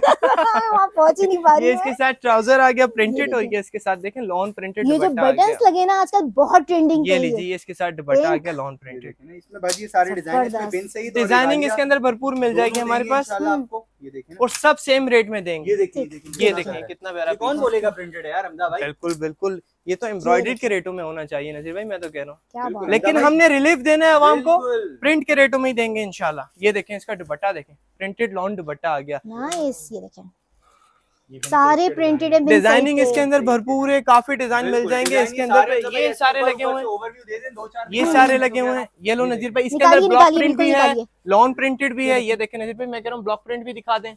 Speaker 3: वहाँ पहुँच ही नहीं पा रही।
Speaker 1: ये इसके साथ ट्राउजर आ गया, प्रिंटेड हो गया। इसके साथ देखें लॉन प्रिंटेड
Speaker 3: ये जो बटन्स लगे ना आजकल बहुत ट्रेंडिंग।
Speaker 1: ये लीजिए, इसके साथ दुपट्टा आ गया लॉन प्रिंटेड।
Speaker 2: इसमें बाजी सारे डिजाइन,
Speaker 1: डिजाइनिंग इसके अंदर भरपूर मिल जाएगी हमारे पास,
Speaker 2: आपको ये देखें
Speaker 1: और सब सेम रेट में देंगे।
Speaker 2: ये देखिए,
Speaker 1: ये देखें कितना प्यारा।
Speaker 2: कौन बोलेगा प्रिंटेड है यार हमदा भाई?
Speaker 1: बिल्कुल बिल्कुल, ये तो एम्ब्रॉयडरी के रेटों में होना चाहिए नजीर भाई, मैं तो कह रहा हूँ।
Speaker 3: क्या
Speaker 1: लेकिन हमने रिलीफ देना है आवाम को, प्रिंट के रेटों में ही देंगे इंशाल्लाह। ये देखें इसका दुपट्टा देखें, प्रिंटेड लॉन दुपट्टा आ गया।
Speaker 3: नाइस, ये देखें सारे प्रिंटेड है।
Speaker 1: डिजाइनिंग इसके अंदर भरपूर है, काफी डिजाइन मिल जाएंगे इसके अंदर। ये सारे लगे हुए हैं, ये सारे लगे हुए हैं। ये लो नजीर भाई, इसके अंदर ब्लॉक प्रिंट भी है, लॉन प्रिंटेड भी है। ये देखें नजीर भाई, मैं कह रहा हूँ ब्लॉक प्रिंट भी दिखा दें।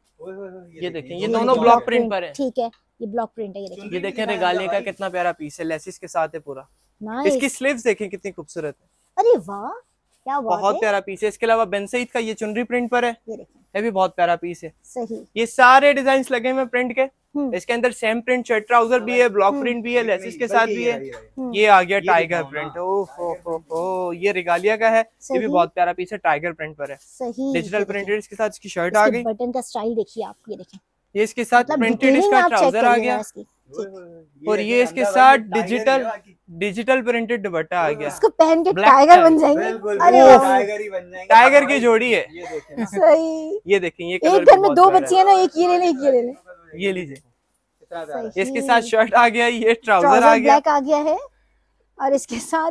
Speaker 1: ये देखें, ये दोनों ब्लॉक प्रिंट पर है।
Speaker 3: ठीक है, ये ब्लॉक प्रिंट है। ये देखें,
Speaker 1: ये देखें रिगालिया का कितना प्यारा पीस है, लेसिस के साथ है पूरा। इसकी स्लीव्स देखें कितनी खूबसूरत है।
Speaker 3: अरे वाह, क्या बात है,
Speaker 1: बहुत प्यारा पीस है। इसके अलावा बेन सईद का ये चुनरी प्रिंट पर है,
Speaker 3: ये देखें,
Speaker 1: ये भी बहुत प्यारा पीस है।
Speaker 3: सही।
Speaker 1: ये सारे डिजाइन लगे हुए प्रिंट के। इसके अंदर सेम प्रिंट शर्ट ट्राउजर भी है, ब्लॉक प्रिंट भी है, लेसिस के साथ भी है। ये आ गया टाइगर प्रिंट, ओह ये रिगालिया का है, ये भी बहुत प्यारा पीस है, टाइगर प्रिंट पर है।
Speaker 3: सही,
Speaker 1: डिजिटल प्रिंटेड इसके साथ इसकी शर्ट आ गई।
Speaker 3: बटन का स्टाइल देखिए आप, ये देखें,
Speaker 1: ये इसके साथ प्रिंटेड इसका ट्राउजर आ गया, और ये इसके साथ डिजिटल डिजिटल प्रिंटेड दुपट्टा आ गया।
Speaker 3: इसको पहन के टाइगर बन जाएंगे।
Speaker 2: अरे टाइगर ही बन जाएंगे,
Speaker 1: टाइगर की जोड़ी है।
Speaker 2: ये देखें
Speaker 3: सही।
Speaker 1: ये देखें, ये
Speaker 3: एक घर में दो बच्चे हैं ना, एक ये ले ले, एक ये ले ले।
Speaker 1: ये लीजिए, इसके साथ शर्ट आ गया, ये ट्राउजर आ गया,
Speaker 3: ब्लैक आ गया है, और इसके साथ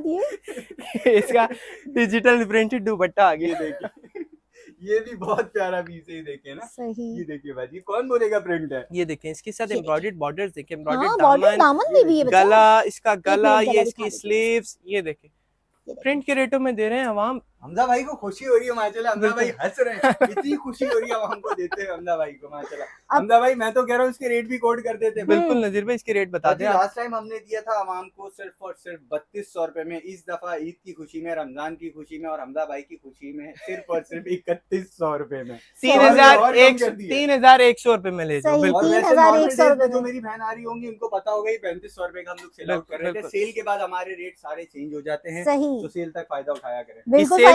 Speaker 3: ये
Speaker 1: इसका डिजिटल प्रिंटेड दुपट्टा आ गया।
Speaker 2: देखिए ये भी बहुत प्यारा पीस है, देखे ना।
Speaker 3: सही।
Speaker 2: ये देखिए बाजी, कौन बोलेगा प्रिंट है?
Speaker 1: ये देखें, इसके साथ एम्ब्रॉयडर्ड बॉर्डर्स देखिए, एम्ब्रॉयडर्ड
Speaker 3: हाँ, दामन, दामन में भी है,
Speaker 1: गला, इसका गला, ये इसकी स्लीव्स। ये देखें प्रिंट के रेटों में दे रहे हैं अवाम।
Speaker 2: हमजा भाई को खुशी हो रही है माशाल्लाह, हमजा भाई हंस रहे हैं, इतनी खुशी हो रही है हमको देते हैं हमजा भाई को माशाल्लाह। हमजा भाई मैं तो कह रहा हूँ इसके रेट भी कोड कर देते हैं।
Speaker 1: बिल्कुल नजीर भाई, इसके रेट बता दें।
Speaker 2: लास्ट टाइम हमने दिया था अवाम को सिर्फ और सिर्फ बत्तीस सौ रुपए में, इस दफा ईद की खुशी में, रमजान की खुशी में और हमजा भाई की खुशी में सिर्फ और सिर्फ इकतीस सौ रुपए में
Speaker 1: तीन हजार एक तीन हजार एक सौ रुपए में ले जाओ।
Speaker 2: जो मेरी बहन आ रही होंगी उनको पता होगा ही पैंतीस सौ रुपए का हम लोग सेल आउट कर रहे थे। सेल के बाद हमारे रेट सारे चेंज हो जाते हैं, तो सेल तक फायदा उठाया करें।
Speaker 3: बिल्कुल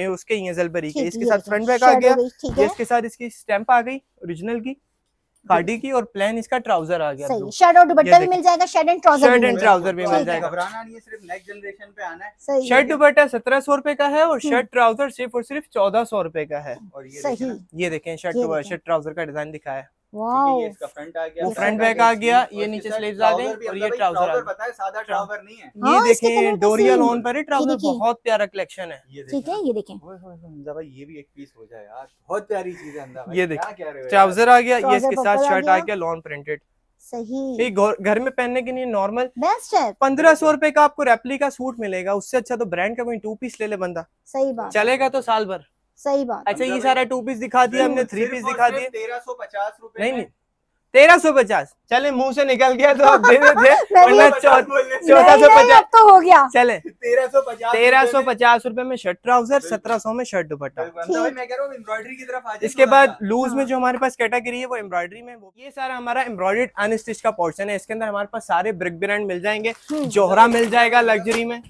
Speaker 1: बने हुए उसके ही हैं जलपरी के। इसके साथ फ्रंट बैक आ गया, ये इसके साथ इसकी स्टैंप आ गई ओरिजिनल की, खादी की और प्लेन इसका ट्राउजर आ गया।
Speaker 3: सही, शर्ट और दुपट्टा भी मिल जाएगा, shirt and trouser
Speaker 1: shirt and trouser भी मिल जाएगा।
Speaker 2: घबराना नहीं है, सिर्फ नेक्स्ट जनरेशन पे आना है।
Speaker 3: सही,
Speaker 1: शर्ट दुपट्टा सत्रह सौ रुपए का है और शर्ट ट्राउजर सिर्फ और सिर्फ चौदह सौ रुपए का है।
Speaker 2: और ये
Speaker 3: सही,
Speaker 1: ये देखें शर्ट शर्ट ट्राउजर का डिजाइन दिखा है।
Speaker 3: वाओ,
Speaker 2: ये इसका फ्रंट आ गया,
Speaker 1: वो फ्रंट बैक आ गया, ये नीचे स्लीव्स आ गई और ये ट्राउजर आ गया।
Speaker 2: पता है सादा ट्राउजर नहीं है।
Speaker 1: ये
Speaker 3: हाँ, इसके
Speaker 1: देखें
Speaker 3: कलर का
Speaker 1: डोरिया
Speaker 3: सेम।
Speaker 1: लॉन पर है ट्राउजर,
Speaker 3: देखिए।
Speaker 1: बहुत प्यारा कलेक्शन है।
Speaker 2: ये
Speaker 3: ठीक है, ये देखें,
Speaker 2: ओए होए होए, हमजा भाई ये भी एक पीस हो जाए यार, बहुत प्यारी चीज है हमजा भाई।
Speaker 1: ये
Speaker 2: क्या
Speaker 1: देखिए
Speaker 2: कह रहे हो
Speaker 1: ट्राउजर आ गया, ये
Speaker 3: ट्राउजर
Speaker 1: इसके साथ
Speaker 3: पर्पल आ
Speaker 1: शर्ट आ
Speaker 3: गया।
Speaker 1: गया लॉन प्रिंटेड।
Speaker 3: सही,
Speaker 1: ये घो- घर में पहनने के लिए नॉर्मल
Speaker 3: बेस्ट है,
Speaker 1: पंद्रह सौ रुपए का आपको रेप्लिका सूट मिलेगा, उससे अच्छा तो ब्रांड का कोई टू पीस ले ले बंदा,
Speaker 3: सही बात,
Speaker 1: चलेगा तो साल भर।
Speaker 3: सही बात,
Speaker 1: अच्छा ये सारा टू पीस दिखा दिया हमने, थ्री पीस दिखा दिए।
Speaker 2: तेरह सौ पचास रुपए
Speaker 1: नहीं नहीं तेरह सौ पचास चले, मुंह से निकल गया तो आप दे देते
Speaker 3: नहीं,
Speaker 1: वरना
Speaker 3: नहीं,
Speaker 1: चौ-
Speaker 3: नहीं,
Speaker 1: चौदह सौ
Speaker 3: नहीं,
Speaker 1: पचास
Speaker 3: अब तो हो गया,
Speaker 1: चले
Speaker 2: तेरह सौ पचास
Speaker 1: तेरह सौ पचास रुपए में शर्ट ट्राउजर, सत्रह सौ में शर्ट दुपट्टा।
Speaker 2: भाई मैं कह रहा हूँ एम्ब्रॉयडरी की तरफ आ जाए।
Speaker 1: इसके बाद लूज
Speaker 3: हाँ।
Speaker 1: में जो हमारे पास कैटेगरी है वो एम्ब्रॉयडरी में, वो ये सारा हमारा एम्ब्रॉयडर्ड अनस्टिच का पोर्शन है। इसके अंदर हमारे पास सारे ब्रिक ब्रांड मिल जाएंगे, जोहरा मिल जाएगा लग्जरी में।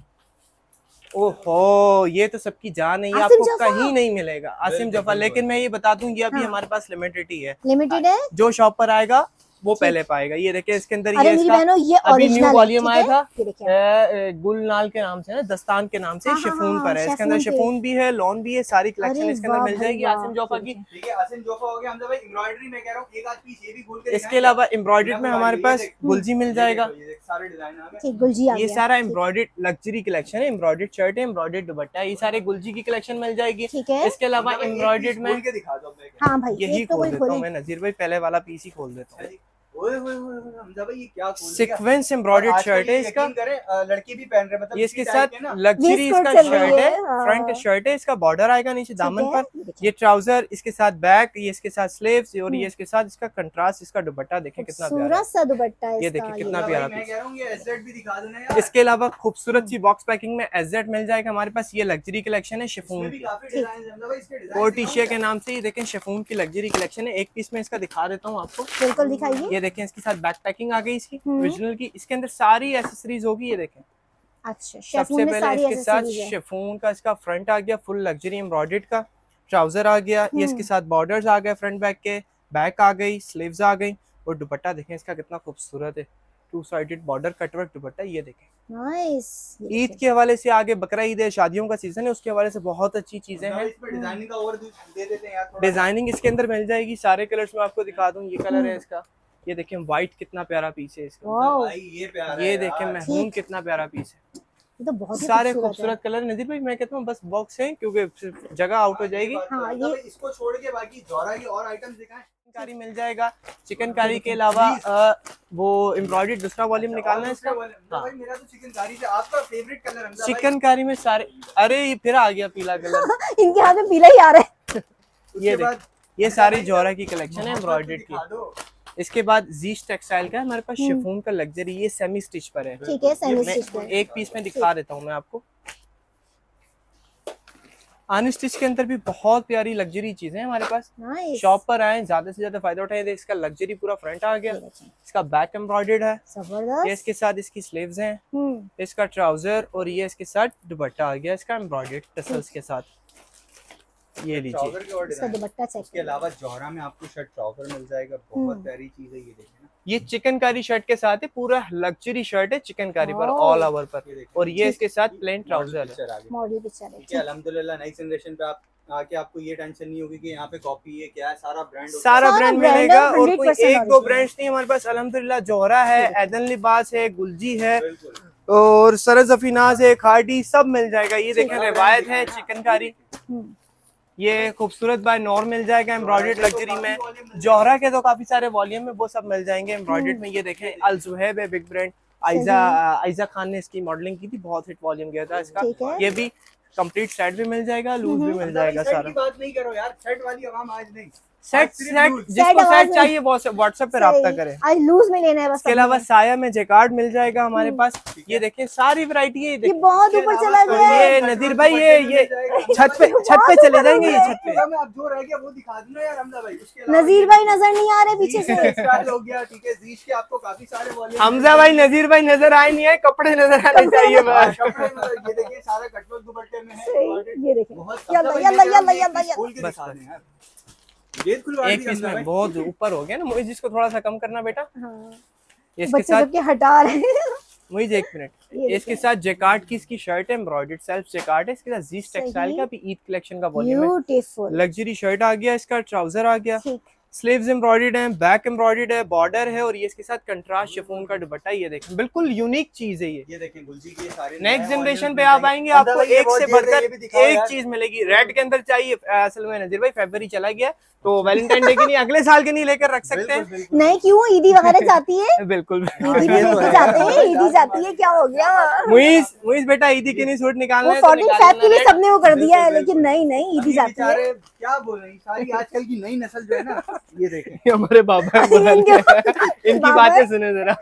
Speaker 1: ओहो ये तो सबकी जान है, ये
Speaker 3: आसिम
Speaker 1: आपको
Speaker 3: जफर।
Speaker 1: कहीं नहीं मिलेगा आसिम जफर। लेकिन मैं ये बता दूं ये अभी
Speaker 3: हाँ।
Speaker 1: हमारे पास लिमिटेड ही है,
Speaker 3: लिमिटेड है।
Speaker 1: जो शॉप पर आएगा वो पहले पाएगा। ये देखिए इसके अंदर
Speaker 3: अरे
Speaker 1: ये
Speaker 3: मेरी
Speaker 1: इसका
Speaker 3: बहनों ये
Speaker 1: अभी
Speaker 3: ओरिजिनल
Speaker 1: न्यू
Speaker 3: है,
Speaker 1: वॉल्यूम
Speaker 3: ठीक
Speaker 1: आया
Speaker 3: है?
Speaker 1: था
Speaker 3: ये देखिए,
Speaker 1: ए, ए, गुलनाल के नाम से ना, दस्तान के नाम से
Speaker 3: हाँ, हाँ,
Speaker 1: शिफून
Speaker 3: हाँ,
Speaker 1: पर है। इसके अंदर
Speaker 3: शिफॉन पे।
Speaker 1: शिफून भी है, लॉन भी है, सारी कलेक्शन
Speaker 3: अरे
Speaker 1: इसके अंदर
Speaker 3: वाह
Speaker 1: मिल
Speaker 3: भाई
Speaker 1: जाएगी
Speaker 3: वाह,
Speaker 1: आसिम जोफा की।
Speaker 2: ठीक है आसिम जोफा हो गया हमजा भाई। एम्ब्रॉयडरी में कह रहा हूँ एक आध पीस ये भी खोल के
Speaker 1: इसके अलावा एम्ब्रॉयडर्ड में हमारे पास गुलजी मिल जाएगा।
Speaker 2: सारे डिजाइन आ गए।
Speaker 3: ठीक, गुलजी आ
Speaker 1: ये
Speaker 3: गया,
Speaker 1: सारा
Speaker 3: ठीक,
Speaker 1: एम्ब्रॉयडर्ड लग्जरी कलेक्शन है, एम्ब्रॉयडर्ड शर्ट है, एम्ब्रॉयडर्ड दुपट्टा है, ये सारे गुलजी की कलेक्शन मिल जाएगी।
Speaker 3: ठीक है।
Speaker 1: इसके अलावा
Speaker 2: हमजा भाई, एक
Speaker 1: एम्ब्रॉयडर्ड
Speaker 2: पीस
Speaker 1: में
Speaker 2: खोल के दिखा दो अब मैं।
Speaker 3: हाँ भाई,
Speaker 1: यही
Speaker 3: एक तो
Speaker 1: खोल
Speaker 3: कोई
Speaker 1: देता हूँ
Speaker 3: खोले,
Speaker 1: मैं, नजीर भाई पहले वाला पीस ही खोल देता हूँ।
Speaker 2: ओए ओए ओए हमजा भाई ये क्या खोल दिया?
Speaker 1: सीक्वेंस एम्ब्रॉयडर्ड
Speaker 2: आजकल
Speaker 1: शर्ट है
Speaker 2: ये
Speaker 1: इसका,
Speaker 2: यकीन करें, अ, लड़की भी पहन रहे हैं, मतलब
Speaker 1: ये इसके
Speaker 2: इसी
Speaker 1: साथ
Speaker 2: टाइप के ना।
Speaker 1: लग्जरी
Speaker 3: ये
Speaker 1: इसका
Speaker 3: स्कर्ट चल रही
Speaker 1: शर्ट है,
Speaker 3: है, हाँ।
Speaker 1: फ्रंट शर्ट है, इसका बॉर्डर आएगा नीचे दामन
Speaker 3: ठीक है,
Speaker 1: पर,
Speaker 3: ये देखिए।
Speaker 1: ये ट्राउजर इसके साथ बैक, ये इसके साथ स्लीव्स और ये इसके साथ इसका कंट्रास्ट, इसका दुपट्टा देखें कितना प्यारा
Speaker 3: खूबसूरत सा दुपट्टा है
Speaker 1: ये
Speaker 3: इसका,
Speaker 1: देखिए कितना
Speaker 2: हमजा
Speaker 1: प्यारा
Speaker 2: भाई, मैं
Speaker 1: पीस।
Speaker 2: कह रहा हूँ ये एसजेड भी दिखा दो ना यार।
Speaker 1: है। इसके अलावा खूबसूरत सी बॉक्स पैकिंग में एजेड मिल जाएगा हमारे पास। ये लग्जरी कलेक्शन है शिफॉन
Speaker 2: इसमें भी
Speaker 1: की,
Speaker 2: काफी डिजाइन है हमजा भाई, इसके डिजाइन
Speaker 1: कोर्टिशिया के नाम से। ये देखें शिफॉन की लग्जरी कलेक्शन है, एक पीस में इसका दिखा देता हूँ आपको।
Speaker 3: बिल्कुल दिखाइए।
Speaker 1: ये देखें इसके साथ बैक पैकिंग आ गई इसकी
Speaker 3: हम्म।
Speaker 1: ओरिजिनल की, इसके अंदर सारी एसेसरीज होगी। ये देखें
Speaker 3: अच्छा,
Speaker 1: सबसे
Speaker 3: शेफून में
Speaker 1: पहले
Speaker 3: सारी
Speaker 1: इसके साथ
Speaker 3: एक्सेसरीज है।
Speaker 1: शिफॉन का इसका फ्रंट आ गया फुल लग्जरी एम्ब्रॉयडर्ड का, ट्राउजर आ गया, ये इसके साथ बॉर्डर्स आ गए फ्रंट बैक के, बैक आ गई, स्लीव्स आ गई और दुपट्टा देखें इसका कितना खूबसूरत है, two sided border cutwork dupatta. ये देखें
Speaker 3: नाइस,
Speaker 1: ईद के हवाले से, आगे बकरा ईद है, शादियों का सीजन है, उसके हवाले से बहुत अच्छी चीजें हैं।
Speaker 2: इस पे डिजाइनिंग का और दे देते हैं यार थोड़ा।
Speaker 1: डिजाइनिंग इसके अंदर मिल जाएगी, सारे कलर्स में आपको दिखा दूं। ये कलर है इसका, ये देखें व्हाइट कितना प्यारा पीस है इसका,
Speaker 3: वाओ,
Speaker 2: भाई ये प्यारा
Speaker 1: ये
Speaker 2: है
Speaker 1: देखें
Speaker 2: यार।
Speaker 1: महरून
Speaker 3: ठीक।
Speaker 1: कितना प्यारा पीस है।
Speaker 3: ये तो बहुत ही
Speaker 1: सारे
Speaker 3: खूबसूरत है।
Speaker 1: खूबसूरत कलर। नजीर भाई मैं कहता हूँ बस बॉक्स है क्योंकि सिर्फ जगह आउट हो जाएगी।
Speaker 2: बात तो
Speaker 3: हाँ,
Speaker 2: है।
Speaker 3: ये-
Speaker 2: भाई इसको छोड़ के बाकी जोरा की और आइटम्स दिखाएं।
Speaker 1: चिकनकारी मिल जाएगा, चिकनकारी के अलावा अ, वो एम्ब्रॉयडर्ड दूसरा वॉल्यूम निकालना है इसका।
Speaker 2: हाँ। भाई मेरा तो चिकनकारी से आपका फेवरेट कलर हमजा भाई।
Speaker 1: चिकनकारी में सारे, अरे ये फिर आ गया पीला कलर।
Speaker 3: इनके हाथ में पीला ही आ रहा है।
Speaker 2: उसके
Speaker 1: ये
Speaker 2: बाद
Speaker 1: देख, ये सारी जोहरा की कलेक्शन है
Speaker 2: मोहब्बत
Speaker 1: एम्ब्रॉयडर्ड
Speaker 2: दिखा
Speaker 1: की।
Speaker 2: दो।
Speaker 1: इसके बाद जीश टेक्सटाइल का है हमारे पास
Speaker 3: हम्म।
Speaker 1: शिफॉन का लग्जरी, ये सेमी स्टिच पर है।
Speaker 3: ठीक है, सेमी
Speaker 1: मैं
Speaker 3: स्टिच पे।
Speaker 1: एक पीस में दिखा देता हूँ मैं आपको। अनस्टिच के अंदर भी बहुत प्यारी लग्जरी चीजें हैं हमारे पास।
Speaker 3: नाइस,
Speaker 1: शॉप पर आए, ज्यादा से ज्यादा फायदा उठाएं। देख, इसका लग्जरी पूरा फ्रंट आ गया, इसका बैक एम्ब्रॉयडर्ड है, ये
Speaker 3: जबरदस्त।
Speaker 1: इसके साथ इसकी स्लीव्स हैं,
Speaker 3: हम्म,
Speaker 1: इसका ट्राउजर और ये इसके साथ दुपट्टा आ गया इसका एम्ब्रॉयडर्ड टसल्स के साथ। ये लीजिए
Speaker 2: ट्राउजर के और
Speaker 3: इसका
Speaker 2: डिजाइन।
Speaker 3: दुपट्टा चेक
Speaker 2: इसके अलावा जोहरा में आपको शर्ट ट्राउजर मिल जाएगा, बहुत
Speaker 3: हम्म।
Speaker 2: प्यारी चीज है ये देखिए ना।
Speaker 1: ये चिकनकारी शर्ट के साथ है, पूरा लग्जरी शर्ट है चिकनकारी पर,
Speaker 3: वाओ।
Speaker 1: ऑल ओवर पर।
Speaker 2: ये देखिए।
Speaker 1: और ये इसके साथ प्लेन ट्राउजर है।
Speaker 2: पिक्चर आ गई।
Speaker 3: मॉडल पिक्चर है।
Speaker 2: ठीक है, अल्हम्दुलिल्लाह नई जनरेशन पे आप आके आपको ये टेंशन नहीं होगी कि यहाँ पे कॉपी है क्या है, सारा ब्रांड
Speaker 1: सारा
Speaker 3: सारा
Speaker 1: ब्रांड
Speaker 3: brand
Speaker 1: मिलेगा
Speaker 3: है,
Speaker 1: और कोई
Speaker 3: हंड्रेड परसेंट
Speaker 1: एक दो
Speaker 3: original।
Speaker 1: ब्रांड्स नहीं हमारे पास। अल्हम्दुलिल्लाह जोहरा है, एदन लिबास है, गुलजी है
Speaker 2: बिल्कुल।
Speaker 1: और सरज अफीनाज है, खाड़ी, सब मिल जाएगा। ये देखें
Speaker 2: सारा
Speaker 1: रिवायत
Speaker 2: brand
Speaker 1: है
Speaker 2: दिखाना।
Speaker 1: चिकनकारी,
Speaker 3: हम्म,
Speaker 1: ये खूबसूरत बाय नॉर मिल जाएगा एम्ब्रॉयडर्ड लग्जरी में। जोहरा के तो काफी सारे वॉल्यूम में वो सब मिल जाएंगे एम्ब्रॉयडर्ड में। ये देखें अल जुहैब है, बिग ब्रांड, आइजा आइजा खान ने इसकी मॉडलिंग की थी, बहुत हिट वॉल्यूम गया था इसका।
Speaker 3: ठीक है।
Speaker 1: ये भी कंप्लीट सेट भी मिल जाएगा, लूज भी मिल जाएगा
Speaker 2: सेट
Speaker 1: सारा
Speaker 2: की बात नहीं करो यार, सेट वाली आवाम आज नहीं।
Speaker 1: सेट।
Speaker 2: आज सिर्फ
Speaker 1: सेट
Speaker 2: लूज।
Speaker 1: जिसको
Speaker 3: सेट आवाज
Speaker 1: सेट
Speaker 3: में-
Speaker 1: चाहिए वो व्हाट्सएप पे रब्ता करें।
Speaker 3: आज लूज में लेना है बस।
Speaker 1: इसके अलावा साया में जैकार्ड मिल जाएगा हमारे पास। ये देखें सारी वैरायटी है।
Speaker 3: ये बहुत ऊपर चला गया है।
Speaker 1: ये नदीर भाई ये ये छत पे छत पे चले जाएंगे, ये छत पे।
Speaker 2: अब जो रह गया वो दिखा दो ना यार हमजा भाई। उसके अलावा
Speaker 3: नजीर भाई नजर नहीं आ रहे पीछे से।
Speaker 2: स्टाइल हो गया, ठीक है, जीश के आपको काफी सारे वॉल्यूम।
Speaker 1: हमजा भाई नजीर भाई नजर आए नहीं है, कपड़े नजर आने चाहिए बस।
Speaker 2: कपड़े मतलब ये देखिए सारा कटवर्क दुपट्टे में है।
Speaker 3: सही, ये देखें।
Speaker 2: बहुत
Speaker 3: यल्ला,
Speaker 2: मतलब
Speaker 3: यल्ला,
Speaker 2: ये
Speaker 3: यल्ला,
Speaker 2: एक
Speaker 3: यल्ला,
Speaker 2: पीस खोल के
Speaker 1: बस,
Speaker 2: दिखा दें यार। गेट खुलवा
Speaker 1: एक पीस में बहुत ऊपर हो गया ना मुझे, जिसको थोड़ा सा कम करना बेटा।
Speaker 3: हाँ।
Speaker 1: इसके साथ
Speaker 3: हटा रहे
Speaker 1: मुझे एक मिनट, इसके साथ जैकार्ड की इसकी शर्ट है, एम्ब्रॉयडर्ड सेल्फ जैकार्ड है। इसके साथ जीस टेक्सटाइल का भी ईद कलेक्शन का वॉल्यूम है।
Speaker 3: ब्यूटीफुल
Speaker 1: लग्जरी शर्ट आ गया, इसका ट्राउजर आ गया, स्लीव्स एम्ब्रॉयडर्ड है, बैक एम्ब्रॉयडर्ड है, बॉर्डर है और ये इसके साथ कंट्रास्ट शिफॉन का दुपट्टा। ये देखें बिल्कुल यूनिक चीज है ये।
Speaker 2: ये देखें गुलजी की सारे
Speaker 1: नेक्स्ट जनरेशन पे आप आएंगे आपको एक से बढ़कर एक चीज मिलेगी। रेड के अंदर चाहिए, असल में नजीर भाई फरवरी चला गया तो वैलेंटाइन डे की नहीं, अगले साल के नहीं लेकर रख सकते हैं।
Speaker 3: नहीं क्यों, ईदी वगैरह जाती है।
Speaker 1: बिल्कुल
Speaker 3: ईदी जाती है, ईदी जाती है, क्या हो गया।
Speaker 1: मुइज मुइज बेटा ईदी के नहीं सूट निकालना है,
Speaker 3: फोर्टीन फाइव के लिए सबने वो कर दिया है, लेकिन नहीं नहीं ईदी जाती है।
Speaker 2: क्या बोल रही सारी आजकल की नई नस्ल जो है ना, ये देखें
Speaker 1: हमारे बाबा इनकी बातें सुने जरा।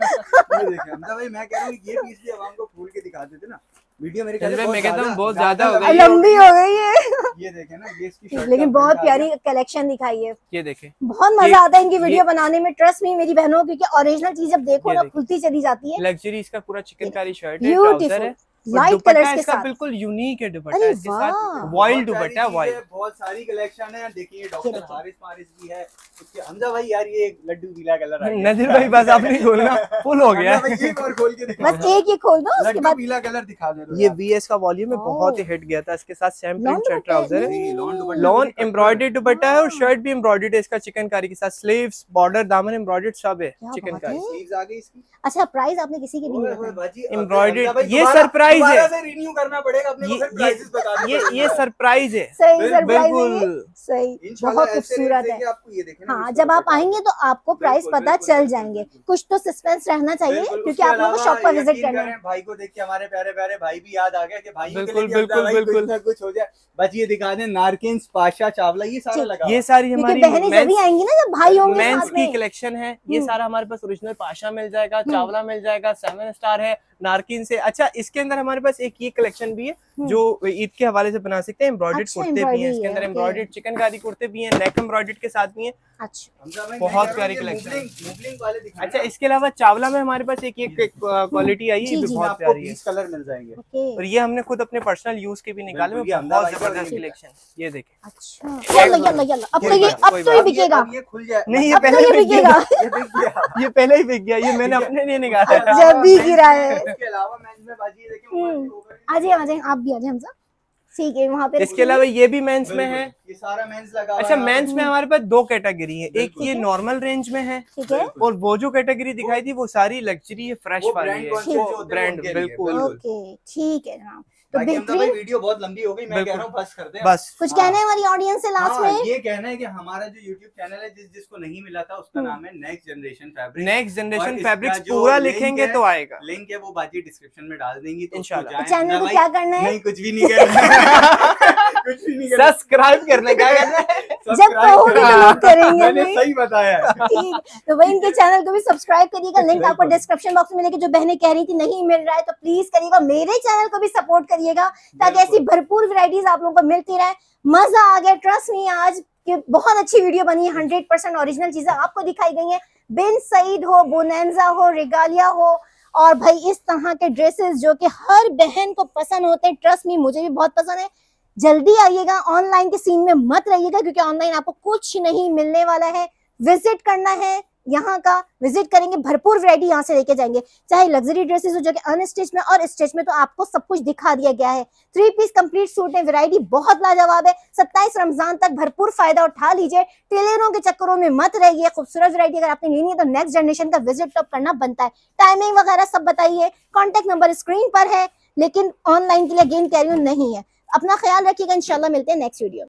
Speaker 2: ये देखें हमजा भाई, मैं कह रहा हूँ ये पीस भी आवाम को खोल के दिखा देते ना, वीडियो मेरे ख्याल
Speaker 1: मैं कहता हूँ बहुत ज्यादा हो गई,
Speaker 3: लंबी हो गई है।
Speaker 2: ये देखें ना, ये इसकी शर्ट
Speaker 3: लेकिन बहुत प्यारी कलेक्शन दिखाई है।
Speaker 1: ये देखें
Speaker 3: बहुत मजा आता है इनकी वीडियो बनाने में, ट्रस्ट मी मेरी बहनों, क्योंकि ओरिजिनल चीज जब देखो ना खुलती चली जाती है।
Speaker 1: लग्जरी इसका पूरा चिकनकारी शर्ट है, ट्राउजर है,
Speaker 3: लाइट कलर्स के साथ
Speaker 1: बिल्कुल यूनिक है दुपट्टा, इसके साथ वाइल्ड दुपट्टा, वाइल्ड
Speaker 2: बहुत सारी कलेक्शन है। देखिए डॉक्टर हारिस मारिस भी है उसके। हमजा भाई यार ये लड्डू पीला कलर है।
Speaker 1: नजीर भाई बस आपने खोलना फुल हो गया
Speaker 2: है, एक और खोल के दिखा,
Speaker 3: बस एक ही खोल दो उसके बाद
Speaker 2: पीला कलर दिखा दे।
Speaker 1: ये वीएस का वॉल्यूम में बहुत ही हिट गया था। इसके साथ सेम प्रिंट शर्ट ट्राउजर है, लॉन एम्ब्रॉयडर्ड दुपट्टा है और शर्ट भी एम्ब्रॉयडर्ड है इसका चिकनकारी के साथ। स्लीव्स बॉर्डर दामन एम्ब्रॉयडर्ड सब है चिकनकारी।
Speaker 2: स्लीव्स आ गई इसकी।
Speaker 3: अच्छा प्राइस आपने किसी के भी नहीं
Speaker 1: एम्ब्रॉयडर्ड, ये सरप्राइज है,
Speaker 2: करना पड़ेगा अपने को, फिर प्राइसेस बता
Speaker 1: ये ये सरप्राइज है।
Speaker 3: सही सरप्राइज है,
Speaker 2: सही
Speaker 3: बहुत खूबसूरत है।
Speaker 2: आपको ये देखें ना,
Speaker 3: हाँ जब आप आएंगे तो आपको प्राइस पता चल जाएंगे। कुछ तो सस्पेंस रहना चाहिए क्योंकि आप लोगों को शॉप पर विजिट करना है।
Speaker 2: भाई को देख के हमारे प्यारे प्यारे भाई भी याद आ गया कि भाई
Speaker 1: बिल्कुल बिल्कुल बिल्कुल
Speaker 2: कुछ हो जाए। बस ये दिखा दें, नारकिन्स, पाशा, चावला, ये सारा लगा,
Speaker 1: ये सारी हमारी
Speaker 3: बहनें जब आएंगी ना, जब भाई होंगे
Speaker 1: मेंस की कलेक्शन है। ये सारा हमारे पास ओरिजिनल पाशा मिल जाएगा, चावला मिल जाएगा, सेवन स्टार है, नारकिन से। अच्छा इसके अंदर हमारे पास एक ये कलेक्शन भी है जो ईद के हवाले से बना सकते हैं। एम्ब्रॉयडर्ड कुर्ते भी हैं इसके अंदर, एम्ब्रॉयडर्ड चिकनकारी कुर्ते भी हैं, नेक एम्ब्रॉयडर्ड के साथ भी हैं।
Speaker 3: अच्छा
Speaker 1: बहुत प्यारी कलेक्शन। अच्छा इसके अलावा चावला में हमारे पास एक एक क्वालिटी आई है, बहुत प्यारी है,
Speaker 2: कलर मिल जाएंगे
Speaker 1: और ये हमने खुद अपने पर्सनल यूज के भी निकाले हुए, बहुत जबरदस्त कलेक्शन। ये देखें।
Speaker 3: अच्छा यल्ला यल्ला यल्ला, अब तो ये अब तो ये बिकेगा।
Speaker 2: ये खुल जाए
Speaker 1: नहीं, ये पहले ही बिकेगा, ये पहले ही बिक गया, ये मैंने अपने लिए निकाला
Speaker 3: जब भी गिरा है।
Speaker 2: इसके अलावा मेंस में बाजी देखिए,
Speaker 3: आ जाइए आ जाइए आप भी आ जाइए हमजा, ठीक है वहाँ पे।
Speaker 1: इसके अलावा ये भी मेंस में है,
Speaker 2: ये सारा मेंस लगा।
Speaker 1: अच्छा मेंस में हमारे पास दो कैटेगरी है, एक ये नॉर्मल रेंज में है,
Speaker 3: ठीक है,
Speaker 1: और वो जो कैटेगरी दिखाई थी वो सारी लग्जरी है, फ्रेश वाली है, वो ब्रांड बिल्कुल।
Speaker 3: ओके ठीक है जनाब। तो
Speaker 2: बेहतरीन वीडियो बहुत लंबी हो गई, मैं कह रहा हूँ बस कर दें।
Speaker 1: बस
Speaker 3: कुछ कहना है हमारी ऑडियंस से लास्ट में?
Speaker 2: ये कहना है कि हमारा जो यूट्यूब चैनल है, जिस जिसको नहीं मिला था, उसका नाम है next generation fabric.
Speaker 1: Next generation fabrics पूरा लिखेंगे तो आएगा,
Speaker 2: लिंक है वो बाजी डिस्क्रिप्शन में डाल देंगी तो
Speaker 1: इंशाल्लाह।
Speaker 3: चैनल को क्या करना है?
Speaker 2: नहीं कुछ भी नहीं करना, कुछ भी नहीं करना,
Speaker 1: सब्सक्राइब करने का करना है।
Speaker 3: जब कहोगे तो लोग करेंगे।
Speaker 2: मैंने सही बताया।
Speaker 3: ठीक, तो वही इनके चैनल को भी सब्सक्राइब करिएगा, लिंक आपको डिस्क्रिप्शन बॉक्स में मिलेगी। जो बहनें कह रही थी नहीं मिल रहा है तो प्लीज करिएगा, मेरे चैनल को भी सपोर्ट करिएगा ताकि ऐसी भरपूर वैरायटीज आप लोगों को मिलती रहे। मजा आ गया, ट्रस्ट मी आज की बहुत अच्छी वीडियो बनी है, हंड्रेड परसेंट ओरिजिनल चीजें आपको दिखाई गई है। बिन सईद हो, बोनेंजा हो, रिगालिया हो, और भाई इस तरह के ड्रेसेस जो कि हर बहन को पसंद होते हैं। ट्रस्ट मी मुझे भी बहुत पसंद है। जल्दी आइएगा, ऑनलाइन के सीन में मत रहिएगा क्योंकि ऑनलाइन आपको कुछ नहीं मिलने वाला है। विजिट करना है यहाँ का, विजिट करेंगे, भरपूर वैरायटी यहाँ से लेके जाएंगे, चाहे लग्जरी ड्रेसेस हो जो कि अनस्टिच में और स्टिच में, तो आपको सब कुछ दिखा दिया गया है। थ्री पीस कंप्लीट सूट में वैरायटी बहुत लाजवाब है। सत्ताईस रमजान तक भरपूर फायदा उठा लीजिए, टेलरों के चक्करों में मत रहिए। खूबसूरत वैरायटी अगर आपने लेनी है तो नेक्स्ट जनरेशन का विजिट टॉप करना बनता है। टाइमिंग वगैरह सब बताइए, कॉन्टेक्ट नंबर स्क्रीन पर है, लेकिन ऑनलाइन के लिए अगेन कह रही हूँ नहीं है। अपना ख्याल रखिएगा, इंशाल्लाह मिलते हैं नेक्स्ट वीडियो।